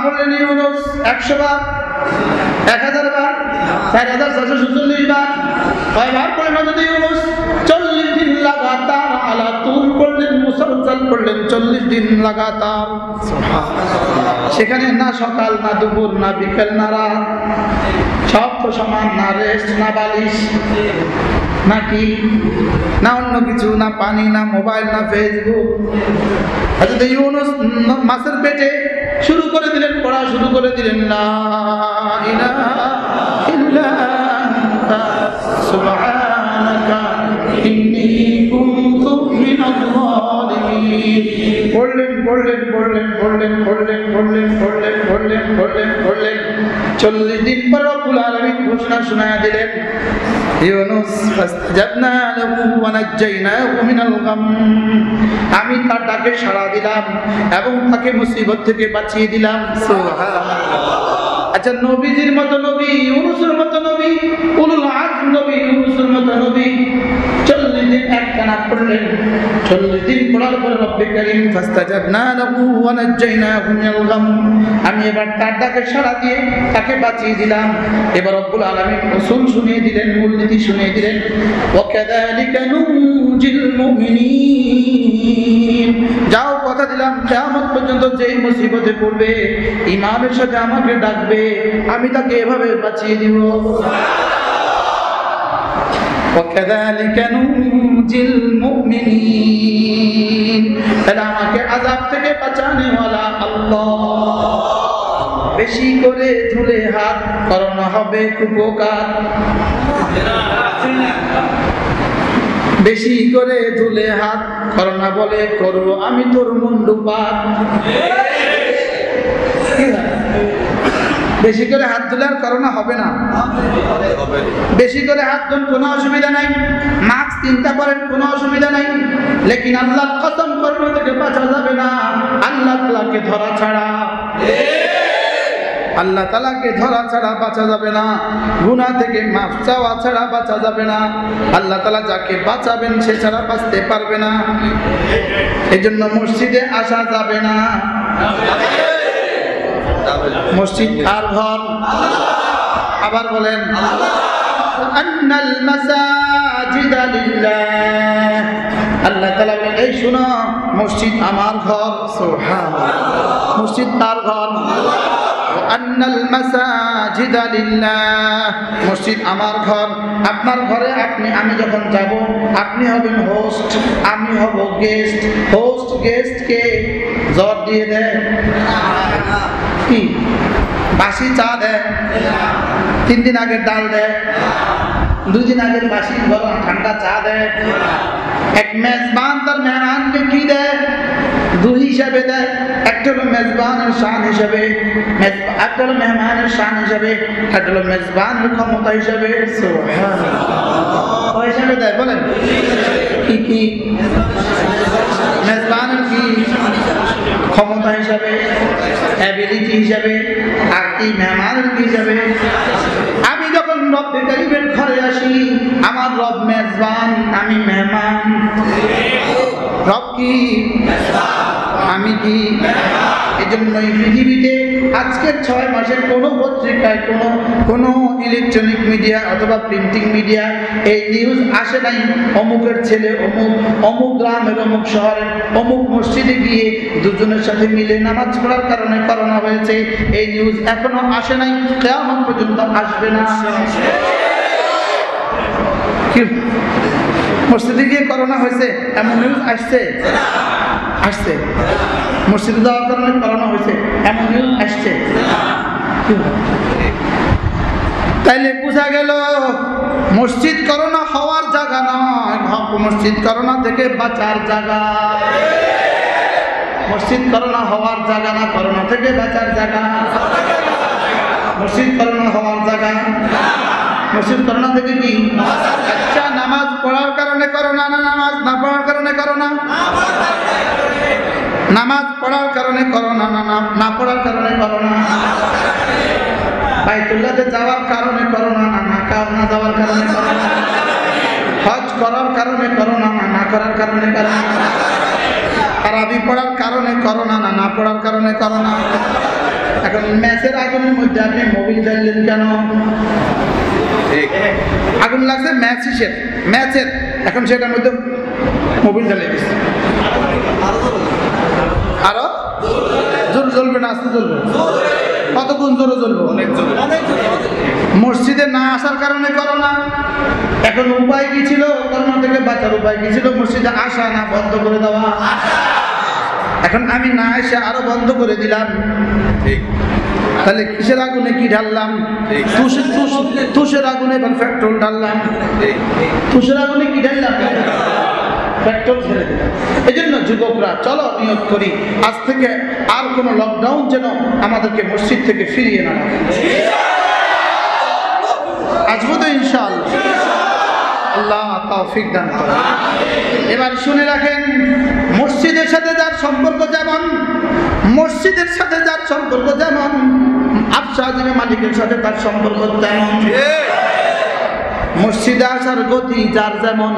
পড়লেন ইউনুস 100 বার, 1000 বার, 4446 বার, কয়বার পড়লেন হযরত ইউনুস? 40 দিন লাগাতার আলা তুল পড়লেন, মুসলসল পড়লেন 40 দিন লাগাতার। সেখানে না সকাল, না দুপুর, না বিকেল, না রাত, সব তো সমান, না রেস্ট, না বালিশ, নাকি না অন্য কিছু, না পানি, না মোবাইল, না ফেসবুক। হযরত ইউনুস মাছের পেটে শুরু করে দিলেন, পড়া শুরু করে দিলেন, লা ইলাহা ইল্লা আনতা সুবহানাকা ইন্নী কুনতু মিনাল যালিমিন। পড়লেন পড়লেন পড়লেন পড়লেন পড়লেন পড়লেন পড়লেন পড়লেন পড়লেন পড়লেন 40 দিন পর রব্বুল আলামিন ঘোষণা শোনায়া দিলেন, ইউনুস ফাসতাজাবনা লাহু ওয়া নাজ্জায়নাহু মিনাল গাম। আমি তার ডাকে সাড়া দিলাম এবং তাকে মুসিবত থেকে বাঁচিয়ে দিলাম। সুবহানাল্লাহ। আচ্ছা, নবীজির মতো নবী, ইউনুসের মতো নবী, উলুল আযম নবী, ইউনুসের মতো নবী 40 দিন একটানা পড়লেন। 40 দিন পড়ার পর রব্বে কারীম ফাসতাজাবনা লাহু ওয়া নাজ্জায়নাহু মিনাল গাম, আমি এবার তার ডাকে সাড়া দিয়ে তাকে বাঁচিয়ে দিলাম। এবার রব্বুল আলামিন রাসূল শুনিয়ে দিলেন, মূলনীতি শুনিয়ে দিলেন, ওয়া কাযালিকা নুজিল মুমিনিন। যাও, কথা দিলাম কিয়ামত পর্যন্ত যেই মুসিবতে পড়বে ঈমানের সাথে আমাকে ডাকবে, আমি তাকে এভাবে বাঁচিয়ে দিব। ওয়াকাযালিকা নুজিল মুমিনিন। তাহলে আমাকে আযাব থেকে বাঁচানেওয়ালা আল্লাহ। বেশি করে ধুলে হাত, করোনা হবে উপকার। বেশি করে ধুলে হাত, করোনা বলে করব আমি তোর মুন্ডুপাত। বেশি করে হাত ধুলে আর করোনা হবে না। বেশি করে হাত ধুন, কোনো অসুবিধা নাই। মাস্ক চিন্তা করেন, কোনো অসুবিধা নাই। লেকিন আল্লাহর কসম, করোনা থেকে বাঁচা যাবে না আল্লাহ তাআলাকে ধরা ছাড়া। আল্লাহ তাআলাকে ধরা ছাড়া বাঁচা যাবে না। গুনাহ থেকে মাফ চাওয়া ছাড়া বাঁচা যাবে না। আল্লাহ তাআলা যাকে বাঁচাবেন সে ছাড়া বাঁচতে পারবে না। এজন্য মসজিদে আসা যাবে না। মসজিদ কার ঘর? আবার বলেন, আন্নাল মাসাজিদা লিল্লাহ। আল্লাহ তাআলা বলেন, এই শুনো, মসজিদ আমার ঘর। সুবহানাল্লাহ। মসজিদ কার ঘর? আন্নাল মাসাজিদা লিল্লাহ। মসজিদ আমার ঘর। আপনার ঘরে আমি যখন যাব, আপনি হবেন হোস্ট, আমি হব গেস্ট। হোস্ট গেস্টকে জ্বর দিয়ে দেয় কি? বাসি চা দেয়? 3 দিন আগে ডাল দেয়? 2 দিন আগে বাসি গরম ঠান্ডা চা দেয়? এক মেজবান তার মেহমানকে কি দেয়? 2 হিসাবে দেয়। একটা হলো মেজবানের শান হিসাবে, একটা হলো মেহমানের শান হিসাবে, একটা হলো মেজবানের ক্ষমতা হিসাবে। সুবহানাল্লাহ। হিসাবে দেয়, বলেন কি কি? মেজবানের কি ক্ষমতা হিসাবে, অ্যাবিলিটি হিসাবে, আর কি মেহমানের কি হিসাবে? আমি যখন রব্বে কারীমের ঘরে আসি, আমার রব মেজবান, আমি মেহমান। রব কি? আমি কি? এজন্য এই পৃথিবীতে আজকের 6 মাসের কোনো পত্রিকায়, কোনো ইলেকট্রনিক মিডিয়া অথবা প্রিন্টিং মিডিয়া এই নিউজ আসে নাই অমুকের ছেলে অমুক, অমুক গ্রামের অমুক শহরের অমুক মসজিদে গিয়ে দুজনের সাথে মিলে নামাজ পড়ার কারণে করোনা হয়েছে। এই নিউজ এখনো আসে নাই, কিয়ামত পর্যন্ত আসবে না। কি মসজিদে গিয়ে করোনা হয়েছে এমন নিউজ আসছে? আসছে। মসজিদে যাওয়ার কারণে করোনা হয়েছে এমন নিউজ আসছে? তাইলে বোঝা গেল মসজিদ করোনা হওয়ার জায়গা নয়, মসজিদ করোনা থেকে বাঁচার জায়গা। মসজিদ করোনা হওয়ার জায়গা না, করোনা থেকে বাঁচার জায়গা। মসজিদ করোনা হওয়ার জায়গা, মসজিদ করোনা থেকে কি? আচ্ছা, নামাজ পড়ার কারণে করোনা না নামাজ না পড়ার কারণে করোনা? নামাজ পড়ার কারণে করোনা না না পড়ার কারণে করোনা? বাইতুল্লাহতে যাওয়ার কারণে করোনা না না যাওয়ার কারণে করোনা? হজ করার কারণে করোনা না না করার কারণে করোনা? তারাবি পড়ার কারণে করোনা না না পড়ার কারণে করোনা? এখন ম্যাচের আগুনের মধ্যে আপনি মোবিল জ্বাললেন কেন? আগুন লাগছে ম্যাচের, এখন সেটার মধ্যে মোবিল জ্বালিয়ে দিচ্ছে। আরো জোর জ্বলবে না আস্তে জ্বলবে? কতক্ষণ জোরে জ্বলবে? মসজিদে না আসার কারণে করোনা। এখন উপায় কি ছিল? করোনা থেকে বাঁচার উপায় কি ছিল? মসজিদে আসা না বন্ধ করে দেওয়া? এখন আমি না এসে আরো বন্ধ করে দিলাম, তাহলে কিসের আগুনে কি ঢাললাম? তুষের আগুনে পেট্রোল ঢাললাম। তুষের আগুনে কি ঢাললাম? পেট্রোল ছেড়ে দিলাম। এই জন্য যুবকরা চলো নিয়ত করি, আজ থেকে আর কোনো লকডাউন যেন আমাদেরকে মসজিদ থেকে ফিরিয়ে না রাখে। আসবো তো ইনশাআল্লাহ, আল্লাহ তৌফিক দান করেন। এবার শুনে রাখেন, মসজিদের সাথে যার সম্পর্ক যেমন, আফসা আজিমে মালিকের সাথে তার সম্পর্ক তেমন। মসজিদে আসার গতি যার যেমন,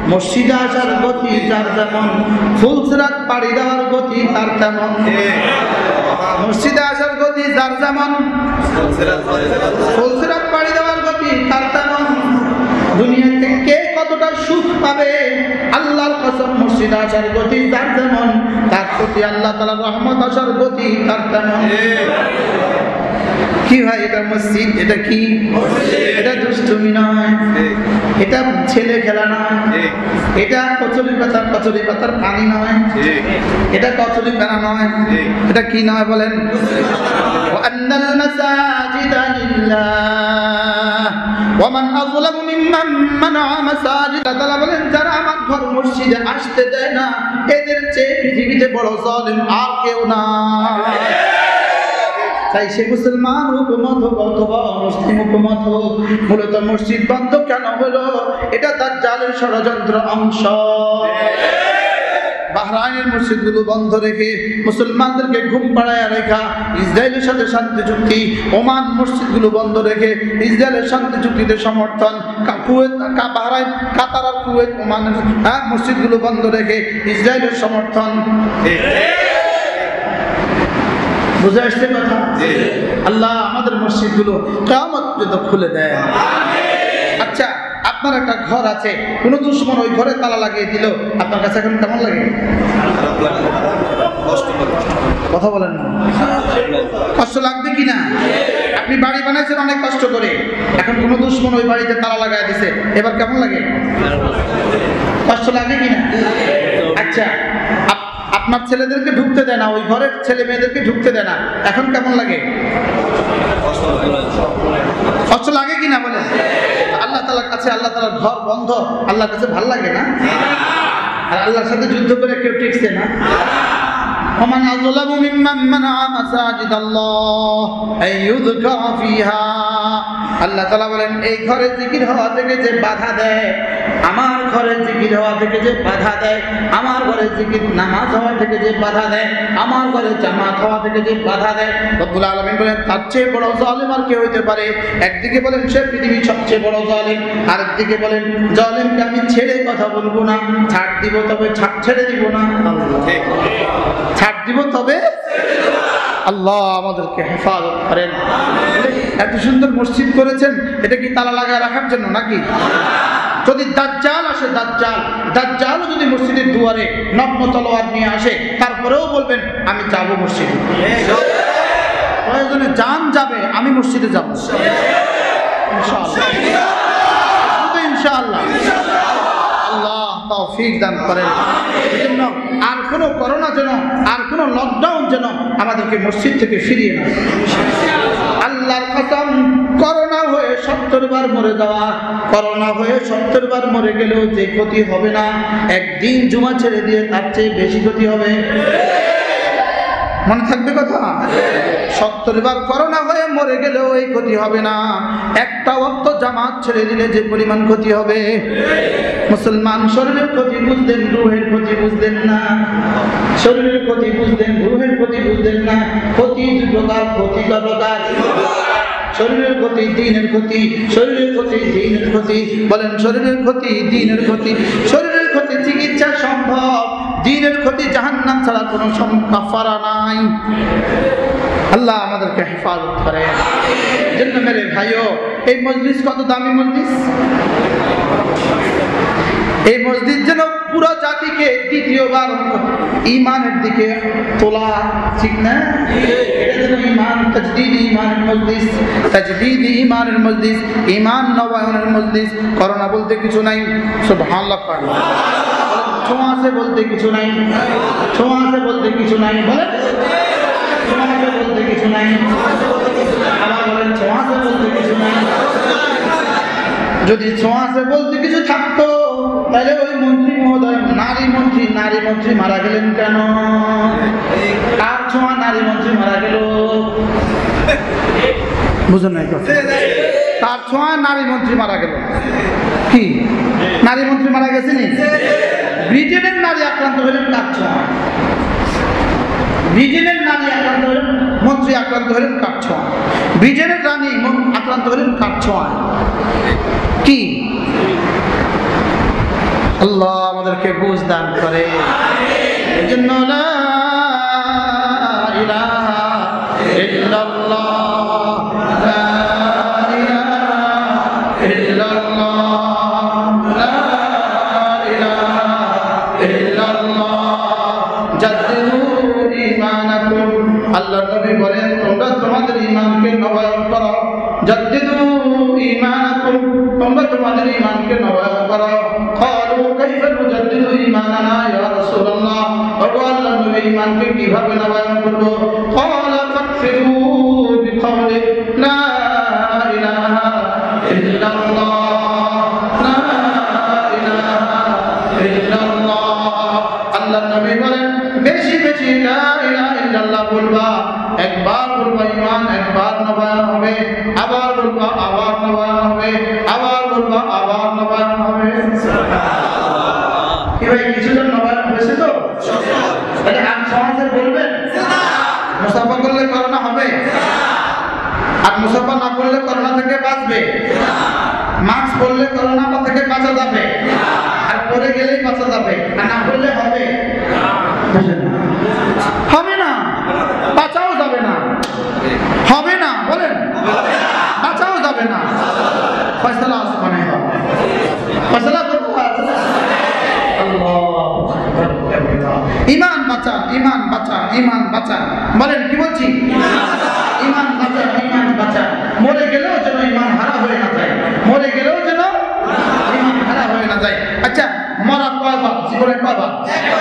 ফুলসিরাত পাড়ি দেওয়ার গতি তার তেমন। মসজিদে আসার গতি যার যেমন, ফুলসিরাত পাড়ি দেওয়ার গতি তার তেমন। দুনিয়াতে কে কতটা সুখ পাবে, আল্লাহর কসম মসজিদে আসার গতি যার যেমন, তার প্রতি আল্লাহ তাআলার রহমত আসার গতি তার তেমন। কি ভাই, এটা মসজিদ, এটা কি? এটা দুষ্টুমি নয়, এটা ছেলে খেলা নয়, এটা কচুরি পাতার পানি নয়, এটা কচুরি পানা নয়, এটা কি নয় বলেন? আন্নাল মাসাজিদা লিল্লাহ ওয়া মান আযলামু মিম্মান মানাআ মাসাজিদ। আল্লাহ বলেন, যারা আমার ঘর মসজিদে আসতে দেয় না, এদের চেয়ে পৃথিবীতে বড় জালিম আর কেউ না। তাই সে মুসলমান হুকুমত হোক অথবা মুসলিম হুকুমত হোক, মূলত মসজিদ বন্ধ কেন হলো? এটা দাজ্জালের ষড়যন্ত্র অংশ। বাহরাইনের মসজিদগুলো বন্ধ রেখে মুসলমানদেরকে ঘুম পাড়ায় রেখা, ইসরায়েলের সাথে শান্তি চুক্তি, ওমান মসজিদগুলো বন্ধ রেখে ইসরায়েলের শান্তি চুক্তিতে সমর্থন, কুয়েত, বাহরাইন, কাতার আর কুয়েত, ওমানের মসজিদগুলো বন্ধ রেখে ইসরায়েলের সমর্থন। বুঝে আসছে কথা? আল্লাহ আমাদের মসজিদগুলো কিয়ামত পর্যন্ত খুলে দেয়। আচ্ছা, আপনার একটা ঘর আছে, কোন দুশমন ওই ঘরে তালা লাগিয়ে দিল, আপনার কাছে এখন কেমন লাগে? কথা বলেন না, কষ্ট লাগবে কি না? আপনি বাড়ি বানাইছেন অনেক কষ্ট করে, এখন কোন দুশমন ওই বাড়িতে তালা লাগাই দিছে, এবার কেমন লাগে? কষ্ট লাগে কি না? আচ্ছা, আপনার ছেলেদেরকে ঢুকতে দেয় না, ওই ঘরের ছেলে মেয়েদেরকে ঢুকতে দেয় না, এখন কেমন লাগে? কষ্ট লাগে কিনা বলেন? আল্লাহ তাআলার কাছে, আল্লাহ তাআলার ঘর বন্ধ, আল্লাহর কাছে ভালো লাগে না? আর আল্লাহর সাথে যুদ্ধ করে কেউ টিকছে না। ومن أظلم ممن منع مساجد الله أن يذكر فيها। আল্লাহ তাআলা বলেন, এই ঘরে জিকির হওয়া থেকে যে বাধা দেয়, আমার ঘরে জিকির হওয়া থেকে যে বাধা দেয়, আমার ঘরে জিকির নামাজ হওয়া থেকে যে বাধা দেয়, আমার ঘরে জামাত হওয়া থেকে যে বাধা দেয়, রব্বুল আলামিন বলেন তার চেয়ে বড় জালিম আর কে হইতে পারে? একদিকে বলেন সে পৃথিবীর সবচেয়ে বড় জালিম, আরেকদিকে বলেন জালিমকে আমি ছেড়ে কথা বলবো না, ছাড় দিব তবে ছেড়ে দিব না, ছাড় দিব তবে। আল্লাহ আমাদেরকে হেফাজত করেন। এত সুন্দর মসজিদ করেছেন, এটা কি তালা লাগায় রাখার জন্য নাকি? যদি দাজ্জাল আসে, দাজ্জাল যদি মসজিদের দুয়ারে নগ্ন তলোয়ার নিয়ে আসে, তারপরেও বলবেন আমি যাবো মসজিদে, প্রয়োজনে জান যাবে, আমি মসজিদে যাবো ইনশাআল্লাহ। আল্লাহ তৌফিক দান করেন। এজন্য আর কোনো করোনা যেন, আর কোনো লকডাউন যেন আমাদেরকে মসজিদ থেকে ফিরিয়ে না। আল্লাহর কসম, করোনা হয়ে 70 বার মরে যাওয়া, করোনা হয়ে 70 বার মরে গেলেও যে ক্ষতি হবে না, একদিন জুমা ছেড়ে দিয়ে তার চেয়ে বেশি ক্ষতি হবে। মনে থাকবে কথা? 70 বার করোনা হয়ে মরে গেলেও এই ক্ষতি হবে না, একটা ওয়াক্ত জামাত ছেড়ে দিলে যে পরিমাণ ক্ষতি হবে। মুসলমান শরীরের ক্ষতি বুঝলেন, রূহের ক্ষতি বুঝলেন না। শরীরের ক্ষতি বুঝলেন, রূহের ক্ষতি বুঝলেন না। ক্ষতি দুই প্রকার, ক্ষতি কয় প্রকার? শরীরের ক্ষতি, দ্বীনের ক্ষতি। শরীরের ক্ষতি, দ্বীনের ক্ষতি। বলেন শরীরের ক্ষতি, দ্বীনের ক্ষতি। শরীরের ক্ষতি চিকিৎসা সম্ভব, দ্বীন দিনের ক্ষতি জাহান্নাম ছাড়া কোনো কাফারা নাই। আল্লাহ আমাদেরকে হেফাজত করে। জন্য মেরে ভাইও, এই মজলিস কত দামি মজলিস। এই মসজিদ যেন পুরো জাতিকে দ্বিতীয়বার ঈমানের দিকে তোলা, ঠিক না? এটা যেন ঈমান, তাজদীদ ঈমানের মজলিস, তাজদীদ ঈমানের মজলিস, ঈমান নবায়নের মজলিস। করোনা বলতে কিছু নাই, সুবহানাল্লাহ। ছোঁয়া আছে বলতে কিছু নাই, ছোঁয়া আছে বলতে কিছু নাই, বলেন ছোঁয়া আছে বলতে কিছু নাই, আবার বলেন ছোঁয়া আছে বলতে কিছু নাই। যদি ছোঁয়া আছে বলতে কিছু থাকতো তাহলে ওই মন্ত্রী মহোদয়, নারী মন্ত্রী মারা গেলেন কেন? আর ছোঁয়া নারী মন্ত্রী মারা গেল, বুঝুন নাই কথা। তার ছোঁয়া নারী মন্ত্রী মারা গেল। কি নারী মন্ত্রী মারা গেছেনি? ব্রিটেনের নারী আক্রান্ত হলেন কার ছোঁয়া? ব্রিটেনের নারী আক্রান্ত হলেন, মন্ত্রী আক্রান্ত হলেন কার ছোঁয়া? ব্রিটেনের রানী আক্রান্ত হলেন কার ছোঁয়া? কি আল্লাহ আমাদেরকে বুঝ দান করে। এজন্য লা ইলাহা ইল্লাল্লাহ, লা ইলাহা ইল্লাল্লাহ, লা ইলাহা ইল্লাল্লাহ, জাদ্দিদু ঈমানাকুম। আল্লাহর নবী বলেন, তোমরা তোমাদের ঈমানকে নবায়ন করো। জাদ্দিদু ঈমানাকুম, তোমরা তোমাদের ঈমানকে নবায়ন করো। ক্বালু কাইফা নুজাদ্দিদু ঈমানানা ইয়া রাসূলুল্লাহ, ওগো আল্লাহর নবী ঈমানকে কিভাবে নবায়ন করব? ক্বালা ফাকফিরু বিকাওলি লা ইলাহা ইল্লাল্লাহ, লা ইলাহা ইল্লাল্লাহ। আল্লাহর নবী বলেন, বেশি বেশি লা ইলাহা ইল্লাল্লাহ বলবা। একবার বলবা ঈমান, একবার নবায়ন হবে, আবার বলবা আবার নবায়ন হবে, আবার বলবা আবার নবায়ন হবে। সুবহানাল্লাহ। এবার কিছুটা নবায়ন হয়েছে তো? তাহলে আজ সমাজে বলবেন মুসাফা করলে করোনা হবে, আর মুসাফা না করলে করোনা থেকে বাঁচবে, মাস্ক পরলে করোনা থেকে বাঁচা যাবে, আর পরে গেলেই বাঁচা যাবে, আর না করলে হবে হবে না, বাঁচাও যাবে না, হবে না, বলেন বাঁচাও যাবে না। ফয়সালা আসমানে হবে, ফয়সালা করতে হবে। ঈমান বাঁচান, ঈমান বাঁচান, ঈমান বাঁচান, বলেন কি বলছি? ঈমান বাঁচান, ঈমান বাঁচান। মরে গেলেও যেন ঈমান হারা হয়ে না যায়, মরে গেলেও যেন ঈমান হারা হয়ে না যায়। আচ্ছা, মরা কয়বার জীবনে? কয়বার?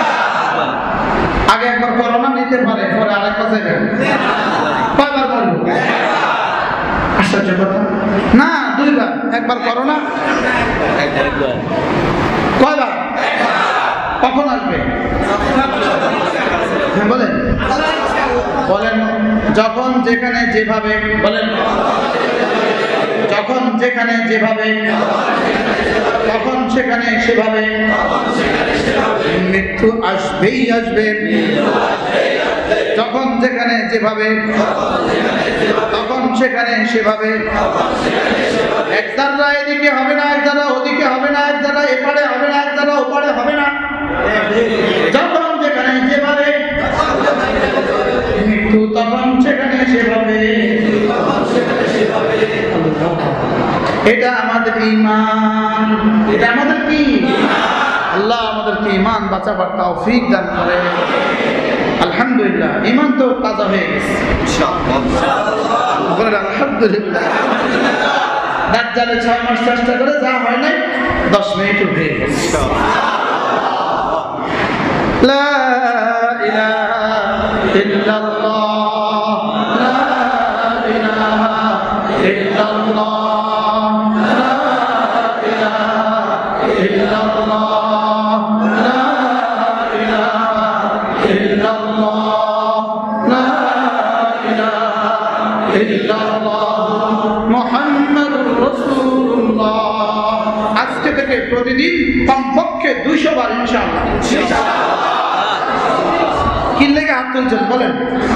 আগে একবার করোনা নিতে পারে, পরে আরেকবার যাবে। কয়বার মরল? আশ্চর্য কথা না, দুইবার। একবার করোনা, কয়বার? কখন আসবে? হ্যাঁ বলেন, বলেন যখন যেখানে যেভাবে, বলেন যখন যেখানে যেভাবে, তখন সেখানে সেভাবে মৃত্যু আসবেই আসবে। যখন যেখানে যেভাবে, তখন সেখানে সেভাবে। এক জায়গা এদিকে হবে না, এক জায়গা ওদিকে হবে না, এক জায়গা এপারে হবে না, এক জায়গা ওপারে হবে না। যখন যেখানে যেভাবে মৃত্যু, তখন সেখানে সেভাবে। এটা আমাদের ঈমান, এটা আমাদের কি? আল্লাহ আমাদেরকে ঈমান বাঁচাবার তৌফিক দান করে। আলহামদুলিল্লাহ, ঈমান তো তাজা হয়ে গেছে ইনশাআল্লাহ, বলেন আলহামদুলিল্লাহ। দাজ্জালে 6 মাস চেষ্টা করে যা হয় নাই, 10 মিনিট হয়ে গেছে। লা ইলাহা ইল্লাল্লাহ, লা ইলাহা ইল্লাল্লাহ, লা ইলাহা ইল্লাল্লাহ, লা ইলাহা ইল্লাল্লাহ, লা ইলাহা ইল্লাল্লাহ, মুহাম্মাদুর রাসূলুল্লাহ। আজকে থেকে প্রতিদিন কমপক্ষে 200 বার ইনশাআল্লাহ। কি লেগে হাত তুলছেন বলেন?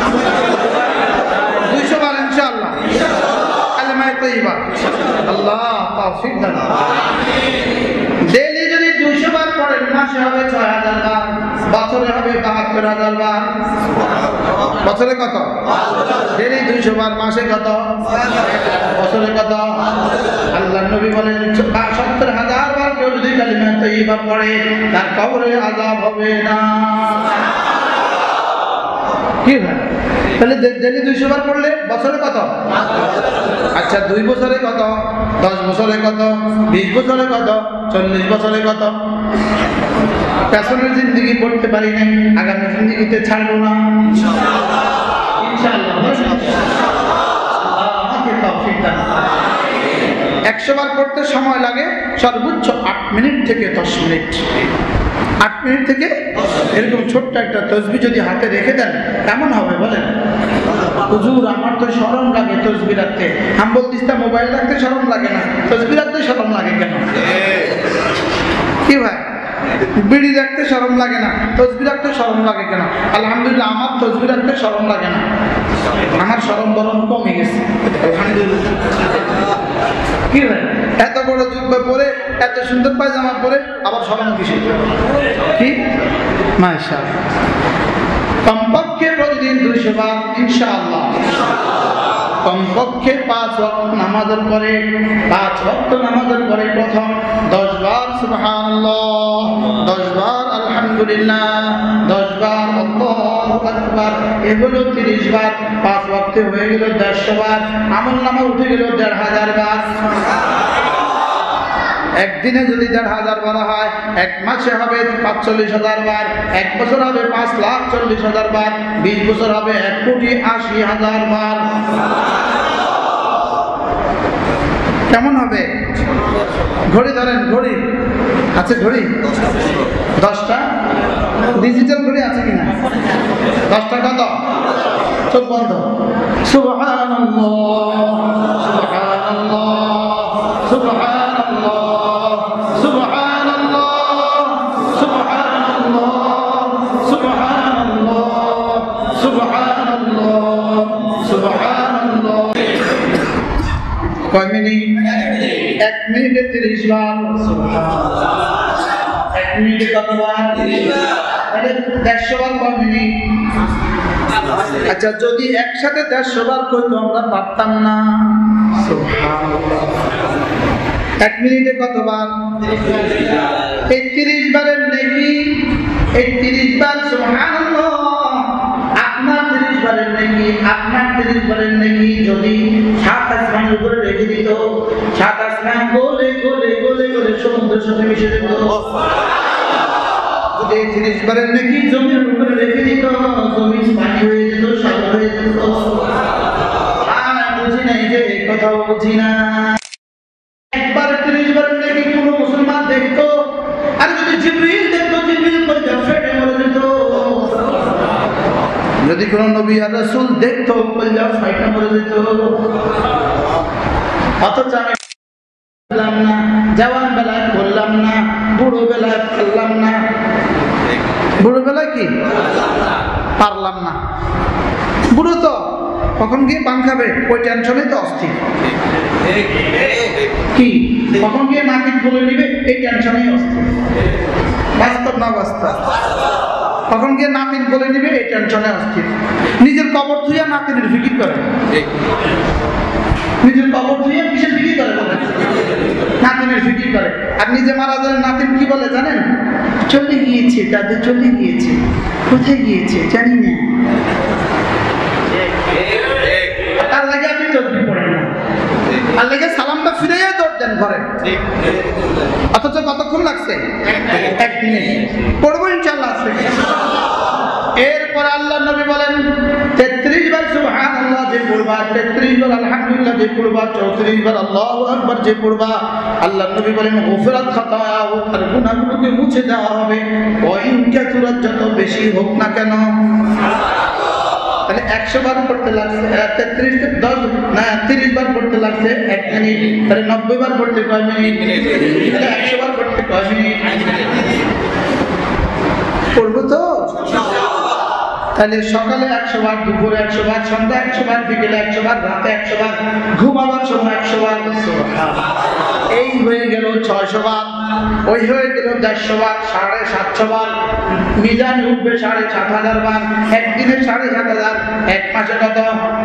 200 বার ইনশাআল্লাহ, কালেমায়ে তাইয়্যিবা। আল্লাহ তৌফিক দান। ডেইলি যদি 200 বার পড়েন, মাসে হবে 6000 বার। বছরে হবে ৭২,০০০ বার। বছরে কত? ডেলি ২০০ বার। মাসে কত? বছরে কত? আল্লাহর নবী বলেন ৭০,০০০ বার কেউ যদি কালিমা তাইয়্যিবা পড়ে তার কবরে আযাব হবে না। কি ভাই, তাহলে ডেলি ২০০ বার পড়লে বছরে কত? আচ্ছা ২ বছরে কত? ১০ বছরে কত? ২০ বছরে কত? ৪০ বছরে কত? পেছনের জিন্দেগি পড়তে পারি নাই, আগামী জিন্দেগিতে ছাড়বো না ইনশাআল্লাহ। আমাকে তৌফিক দান। ১০০ বার পড়তে সময় লাগে সর্বোচ্চ ৮ মিনিট থেকে ১০ মিনিট। ৮ মিনিট থেকে এরকম ছোট্ট একটা তসবিহ যদি হাতে রেখে দেন কেমন হবে বলেন? হুজুর আমার তো শরম লাগে তসবিহ রাখতে। আমি বলতিস তা মোবাইল রাখতে শরম লাগে না, তসবিহ রাখতে শরম লাগে কেন? কি ভাই, বিড়ি রাখতে শরম লাগে না, তসবিহ রাখতে শরম লাগে কেন? আলহামদুলিল্লাহ আমার তসবিহ রাখতে শরম লাগে না, আমার শরম বরং কমে গেছে আলহামদুলিল্লাহ। কি ভাই, এত বড় জুব্বা পরে এত সুন্দর পায়জামা পরে আবার শরম কিসে? কি মাশাআল্লাহ। কমপক্ষে প্রতিদিন ২০০ বার ইনশাআল্লাহ। কমপক্ষে ৫ ওয়াক্ত নামাজের পরে ৫ ওয়াক্ত নামাজের পরে প্রথম ১০ বার সুবহানাল্লাহ, ১০ বার আলহামদুলিল্লাহ, ১০ বার আল্লাহু আকবার, এগুলো ৩০ বার। ৫ ওয়াক্তে হয়ে গেল ১৫০ বার, আমলনামা উঠে গেল ১৫০০ বার। একদিনে যদি ১৫০০ বার হয়, এক মাসে হবে ৪৫,০০০ বার, এক বছর হবে ৫,৪০,০০০ বার, ২০ বছর হবে ১,৮০,০০০ বার। কেমন হবে? ঘড়ি ধরেন, ঘড়ি আছে? ঘড়ি ১০টা ডিজিটাল ঘড়ি আছে কিনা? ১০টা কত? চোখ বন্ধ। সুবহানাল্লাহ, সুবহানাল্লাহ, সুবহানাল্লাহ, সুবহানাল্লাহ, সুবহানাল্লাহ, সুবহানাল্লাহ, সুবহানাল্লাহ, সুবহানাল্লাহ। কয় মিনিট? ১ মিনিটে ৩০ বার সুবহানাল্লাহ। ১ মিনিটে কত বার? ৩০ বার। তাহলে ১৫০ বার কয় মিনিট? আচ্ছা যদি একসাথে ১৫০ বার করতো আমরা পারতাম না। সুবহানাল্লাহ। ১ মিনিটে কতবার? ৩০ বারের নেকি। এই ৩০ বার সুবহানাল্লাহ, আপনার ৩০ বারের নেকি, আপনার ৩০ বারের নেকি যদি ৭ আসমানের উপরে রেখে দিত, ৭ আসমান গলে গলে গলে গলে সমুদ্রের সাথে মিশে যেত। যদি ৩০ বারের নেকি জমির উপরে রেখে দিত, জমিন পানি হয়ে যেত, সাগর হয়ে যেত। বুঝি নাই যে এই কথাও বুঝি না। একবার ৩০ বারের নেকি কোন মুসলমান দেখতো, আর যদি জিবরিল দেখতো, জিবরিল কলিজা ফেটে মরে যেত। যদি কোন নবী আর রাসূল দেখতো, কলিজা ফেটে মরে যেত। অথচ আমি বললাম না, জওয়ান বেলায় বললাম না, বুড়ো বেলায় বললাম না। বুড়ো বেলায় কি পারলাম না। বুড়ো তো কখন গিয়ে পান খাবে ওই টেনশনে তো অস্থির। কি কখন গিয়ে নাতিক বলে নিবে এই টেনশনেই অস্থির। বাস্তব না বাস্তব? কখন গিয়ে নাতিন বলে নিবে এই টেনশনে অস্থির। নিজের কবর ধুইয়া নাতিনের ফিকির করে, নিজের কবর ধুইয়া কিসের ফিকির করে? নাতিনের ফিকির করে। আর নিজে মারা যায় নাতিন কি বলে জানেন? চলে গিয়েছে দাদু, চলে গিয়েছে। কোথায় গিয়েছে জানি না। তার লাগে আপনি তসবিহ পড়েন না, তার লাগে সালামটা ফিরাইয়া দৌড় দেন ঘরে। অথচ কতক্ষণ লাগছে? ১ মিনিট। পড়বো ইনশাআল্লাহ আজকে। এরপর আল্লাহ নবী বলেন ৩৩ বার সুবহানাল্লাহ যে পড়বা, ৩৩ বার আলহামদুলিল্লাহ যে পড়বা, ৩৪ বার আল্লাহু আকবার যে পড়বা, আল্লাহ নবী বলেন গুফরাত খাতায়াহু, তার গুনাহগুলোকে মুছে দেওয়া হবে। ওয়াইন কাসুরাত, যত বেশি হোক না কেন। তাহলে ১০০ বার পড়তে লাগছে ৩০ বার পড়তে লাগছে ১ মিনিট। তাহলে ৯০ বার পড়তে কয় মিনিট? তাহলে ১০০ বার পড়তে কয় মিনিট? পড়বো তো? তাহলে সকালে ১০০ বার, দুপুরে ১০০ বার, সন্ধ্যা ১০০ বার, বিকেলে ১০০ বার, রাতে ১০০ বার, ঘুমাবার সময় ১০০ বার। এই হয়ে গেল 600 বার, ওই হয়ে গেল 150 বার, 750 বার, মিজানে উঠবে 7,500 বার, একদিনে 7,500, এক মাসে কত?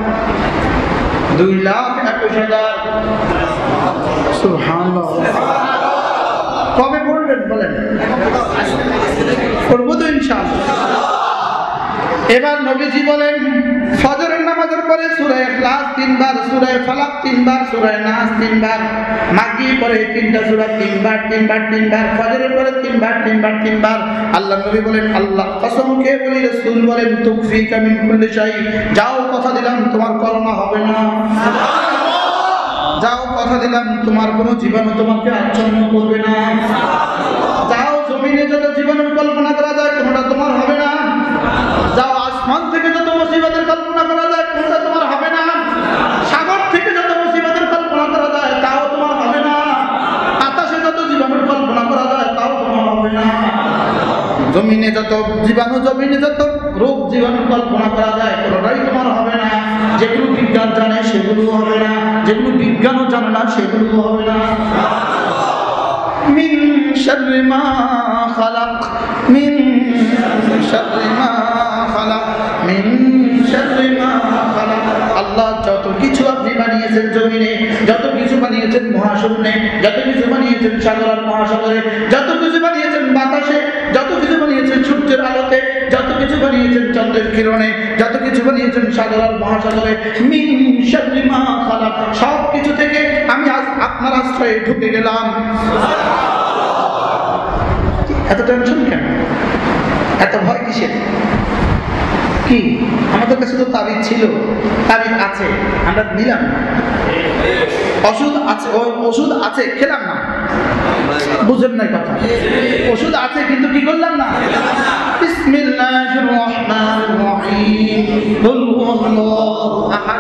2,21,000। সুবহানাল্লাহ। কবে পড়বেন বলেন? পড়বো তো ইনশাআল্লাহ। এবার নবীজি বলেন ফজরের নামাজের পরে সূরা ইখলাস 3 বার, সূরা ফালাক 3 বার, সূরা নাস 3 বার, মাগরিব পরে 3টা সূরা 3 বার, ফজরের পরে 3 বার। আল্লাহ নবী বলেন আল্লাহ কসম খেয়ে বলি, রাসূল বলেন তুকফিকা মিন কুল্লি শাই, যাও কথা দিলাম তোমার করোনা হবে না, যাও কথা দিলাম তোমার কোনো জীবাণু তোমাকে আচ্ছন্ন করবে না, যাও জমিনে যত জীবাণুর কল্পনা করা যায় কোনটা তোমার হবে না, যাও আসমান থেকে যত মুসিবতের কল্পনা করা যায় কোনটা তোমার হবে না, সাগর থেকে যত মুসিবতের কল্পনা করা যায় তাও তোমার হবে না, আকাশে যত জীবাণুর কল্পনা করা যায় তাও তোমার হবে না, জমিনে যত জীবাণু, জমিনে যত রোগ জীবাণু কল্পনা করা যায় কোনটাই তোমার হবে না, যেগুলো বিজ্ঞান জানে সেগুলো হবে না, যেগুলো বিজ্ঞানও জানে না সেগুলো হবে না। মিন শাররি মা খালাক, মিন শাররি মা খালাক, মিন শাররি মা খালাক। আল্লাহ যত কিছু আপনি বানিয়েছেন জমিনে, যত কিছু বানিয়েছেন মহাশূন্যে, যত কিছু বানিয়েছেন সাগর আর মহাসাগরে, যত কিছু বানিয়েছেন বাতাসে, যত কিছু বানিয়েছেন সূর্যের আলোতে, যত কিছু বানিয়েছেন চন্দ্রের কিরণে, যত কিছু বানিয়েছেন সাগর আর মহাসাগরে, মিন শাররি মা খালাক, সব কিছু থেকে আমি আজ আপনার আশ্রয়ে ঢুকে গেলাম। এত টেনশন কেন? এত ভয় কিসের? কি আমাদের কাছে তো তাবিজ ছিল, তাবিজ আছে, আমরা নিলাম না, ওষুধ আছে, ওষুধ আছে খেলাম না, বুঝেন নাই কথা, ওষুধ আছে কিন্তু কি করলাম না। বিসমিল্লাহির রহমানির রহিম, কুল হুয়াল্লাহু আহাদ,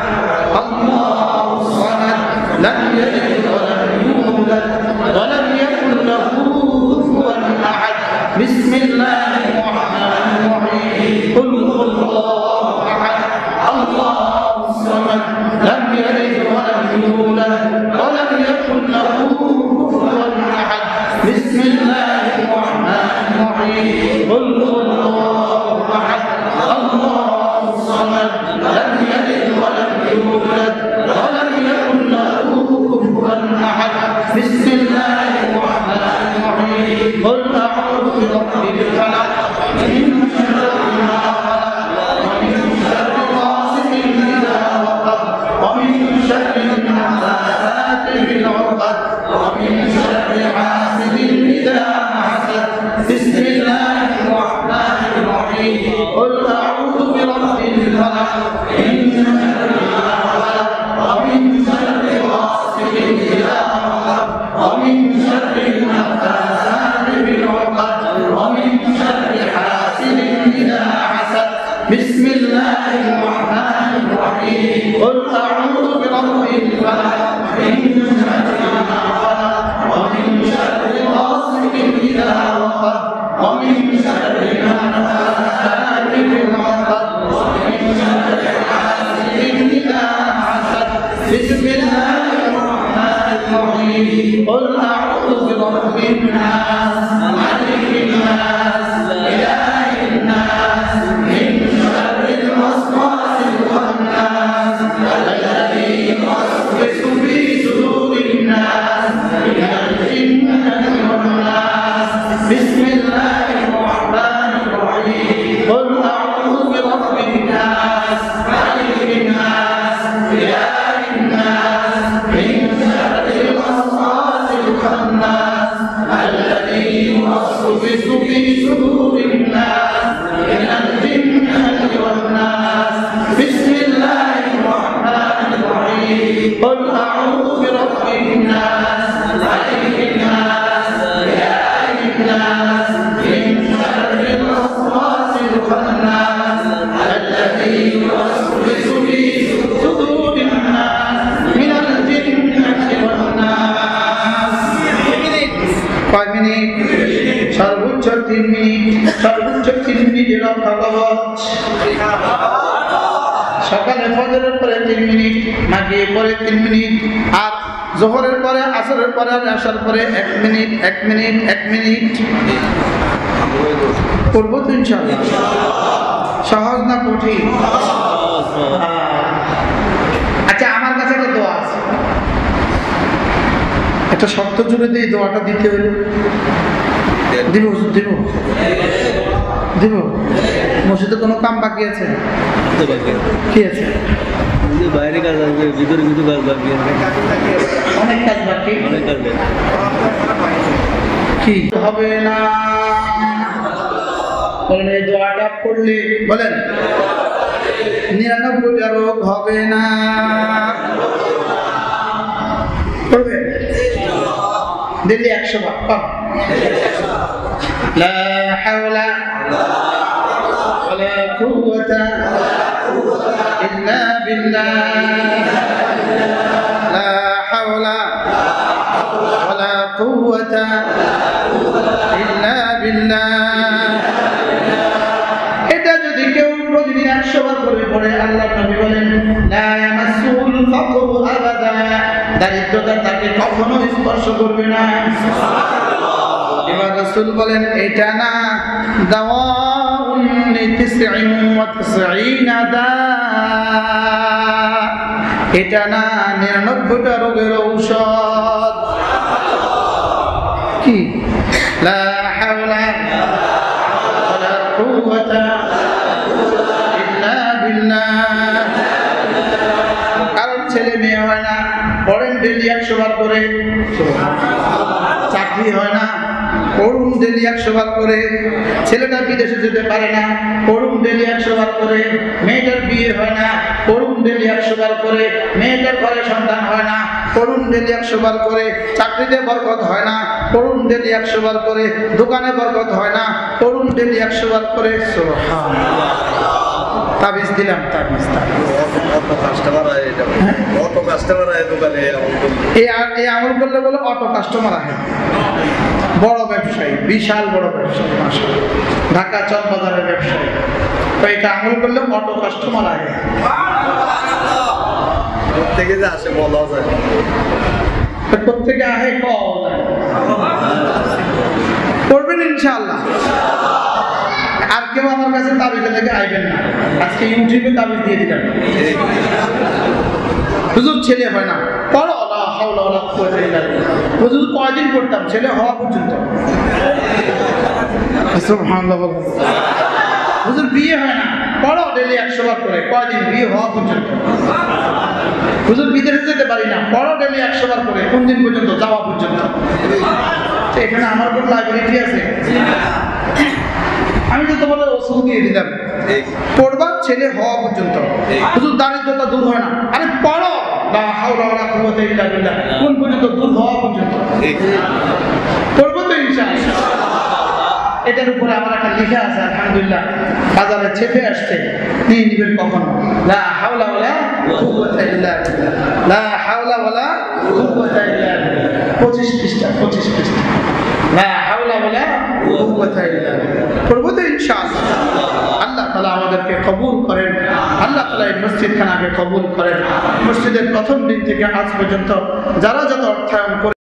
আল্লাহুস সামাদ, লাম ইয়ালিদ ওয়া লাম ইউলাদ ওয়া লাম ইয়াকুল লাহু কুফুওয়ান আহাদ। বিসমিল্লাহির রহমানির রহিম, কুল হুয়াল্লাহু আহাদ, আল্লাহুস সামাদ, লাম ইয়ালিদ ওয়া লাম ইউলাদ ওয়া লাম ইয়াকুল লাহু কুফুওয়ান আহাদ। বিসমিল্লাহির রহমানির রহিম, কুল হুয়াল্লাহু আহাদ, আল্লাহুস সামাদ, লাম ইয়ালিদ ওয়া লাম ইউলাদ ওয়া লাম ইয়াকুল লাহু কুফুওয়ান আহাদ। বিসমিল্লাহির রহমানির রহিম, কুল আউযু বিরাব্বিল ফালাক, মিন শাররি মা খালাক, ওয়া মিন শাররি গাসিকিন ইযা ওয়াকাব, ওয়া মিন শাররি নাফাসাতি ফিল 'উকাদ, ওয়া মিন শাররি হাসিদিন ইযা হাসাদ। বিসমিল্লাহির রহমানির রহিম, কুল আউযু বিরাব্বিল ফালাক, মিন শাররি মা খালাক, ওয়া মিন শাররি গাসিকিন ইযা ওয়াকাব, ওয়া মিন শাররি নাফাসাতি ফিল 'উকাদ, ওয়া মিন শাররি হাসিদিন ইযা হাসাদ। বিসমিল্লাহির রহমানির রহিম, কুল আউযু বিরাব্বিল ফালাক, মিন শাররি মা খালাক, ওয়া মিন শাররি গাসিকিন ইযা ওয়াকাব, ওয়া মিন শাররি নাফাসাতি ফিল 'উকাদ, ওয়া মিন শাররি হাসিদিন ইযা হাসাদ। বিসমিল্লাহির রহমানির রহিম, কুল আউযু বিরাব্বিন নাস, মালিকিন নাস, ইলাহিন নাস, মিন শাররিল ওয়াসওয়াসিল খান্নাস, আল্লাযী ইউওয়াসওয়িসু ফী সুদুরিন নাস, মিনাল জিন্নাতি ওয়ান নাস। বিসমিল্লাহির রহমানির রহিম, কুল আউযু বিরাব্বিন নাস, মালিকিন নাস, ইলাহিন নাস, মিন শাররিল ওয়াসওয়াসিল খান্নাস, আল্লাযী ইউওয়াসওয়িসু ফী সুদুরিন নাস, মিনাল জিন্নাতি ওয়ান নাস। বিসমিল্লাহির রহমানির রহিম, কুল আউযু বিরাব্বিন নাস, মালিকিন নাস, ইলাহিন নাস, মিন শাররিল ওয়াসওয়াসিল খান্নাস, আল্লাযী ইউওয়াসওয়িসু ফী সুদুরিন নাস, মিনাল জিন্নাতি ওয়ান নাস। কয় মিনিট? সর্বোচ্চ 3 মিনিট, সর্বোচ্চ 3 মিনিটের রক্ষা কবচ। সকালে ফজরের পরে 3 মিনিট, মাগরিবের পরে 3 মিনিট, আর যোহরের পরে, আসরের পরে, আর এশার পরে 1 মিনিট 1 মিনিট 1 মিনিট করব তো ইনশাআল্লাহ। সহজ না কঠিন? আচ্ছা, আমার কাছে একটা দোয়া আছে, একটা শর্ত জুড়ে দিয়ে দোয়াটা দিতে হইল। দিব দিব দিব। মসজিদে কোনো কাম বাকি আছে? কি আছে? বাইরে কাজ আসবে, ভিতরে কিছু কাজ বাকি আছে, অনেক কাজ বাকি। কি হবে না বলেন? এই দোয়াটা পড়লে বলেন 99টা রোগ হবে না। পড়বে দিল্লি 100 বার। লা হাওলা ওয়ালা কুওয়াতা ইল্লা বিল্লাহ, লা হাওলা ওয়ালা কুওয়াতা ইল্লা বিল্লাহ। এটা যদি কেউ প্রতিদিন 100 বার করে পড়ে, আল্লাহর নবী বলেন লা ইয়ামাসসুল ফাকরু আবাদা, দারিদ্রতা তাকে কখনো স্পর্শ করবে না। এবার রাসূল বলেন এটা না দাওয়াউন লি99 দা, এটা না 99টা রোগের ঔষধ। কি? লা হাওলা ওয়ালা কুওয়াতা ইল্লা বিল্লাহ। কারণ ছেলে মেয়ে হয় না, পড়েন ডেলি 100 বার করে। চাকরি হয় না, পড়ুন ডেলি 100 বার করে। ছেলেটা বিদেশে যেতে পারে না, পড়ুন ডেলি 100 বার করে। মেয়েটার বিয়ে হয় না, পড়ুন ডেলি 100 বার করে। মেয়েটার ঘরে সন্তান হয় না, পড়ুন ডেলি 100 বার করে। চাকরিতে বরকত হয় না, পড়ুন ডেলি 100 বার করে। দোকানে বরকত হয় না, পড়ুন ডেলি 100 বার করে। সুবহানাল্লাহ। তাবিজ দিলাম, তাবিজ অটো কাস্টমার আয়, অটো কাস্টমার আয় দোকানে এই আমল করলে বলে অটো কাস্টমার আহে। বড় ব্যবসায়ী, বিশাল বড় ব্যবসায়ী, মাশাআল্লাহ, ঢাকা চক বাজারের ব্যবসায়ী, তো এটা আমল করলে অটো কাস্টমার আহে। প্রত্যেকে যে আসে বলা যায়, প্রত্যেকে আহে পাওয়া যায়। করবেন ইনশাআল্লাহ। আর কেউ আমার কাছে তাবিজের লেগে আইবেন না। আজকে ইউটিউবে তাবিজ দিয়ে দিলাম, হুজুর ছেলে হয় না, পড়ো লা হাওলা ওয়ালা কুওয়াতা ইল্লা বিল্লাহ। হুজুর কয়দিন পড়তাম ছেলে হওয়া পর্যন্ত। সুবহানাল্লাহ। হুজুর বিয়ে হয় না, পড়ো ডেলি 100 বার করে। কয়দিন? বিয়ে হওয়া পর্যন্ত। হুজুর বিদেশে যেতে পারি না, পড়ো ডেলি 100 বার করে। কোন দিন পর্যন্ত? যাওয়া পর্যন্ত। তো এখানে আমার কোনো লাইব্রেরি আছে? আমি তো তোমাদের ওষুধ দিয়ে দিলাম, পড়বা ছেলে হওয়া পর্যন্ত। হুজুর দারিদ্রতা দূর হয় না, আরে পড়ো লা হাওলা ওয়ালা কুওয়াতা ইল্লা বিল্লাহ। কোন পর্যন্ত? দূর হওয়া পর্যন্ত। পড়বো তো ইনশাআল্লাহ। এটার উপরে আমার একটা লেখা আছে, আলহামদুলিল্লাহ, বাজারে ছেপে আসছে, নিয়ে নিবেন কখনো। লা হাওলা ওয়ালা কুওয়াতা ইল্লা বিল্লাহ, লা হাওলা ওয়ালা কুওয়াতা ইল্লা বিল্লাহ। 25 পৃষ্ঠা, 25 পৃষ্ঠা। লা হাওলা ওয়ালা কুওয়াতা ইল্লা বিল্লাহ। পড়বো তো ইনশাআল্লাহ। আল্লাহ তাআলা আমাদেরকে কবুল করেন। আল্লাহ তাআলা এই মসজিদখানাকে কবুল করেন। মসজিদের প্রথম দিন থেকে আজ পর্যন্ত যারা যত অর্থায়ন করে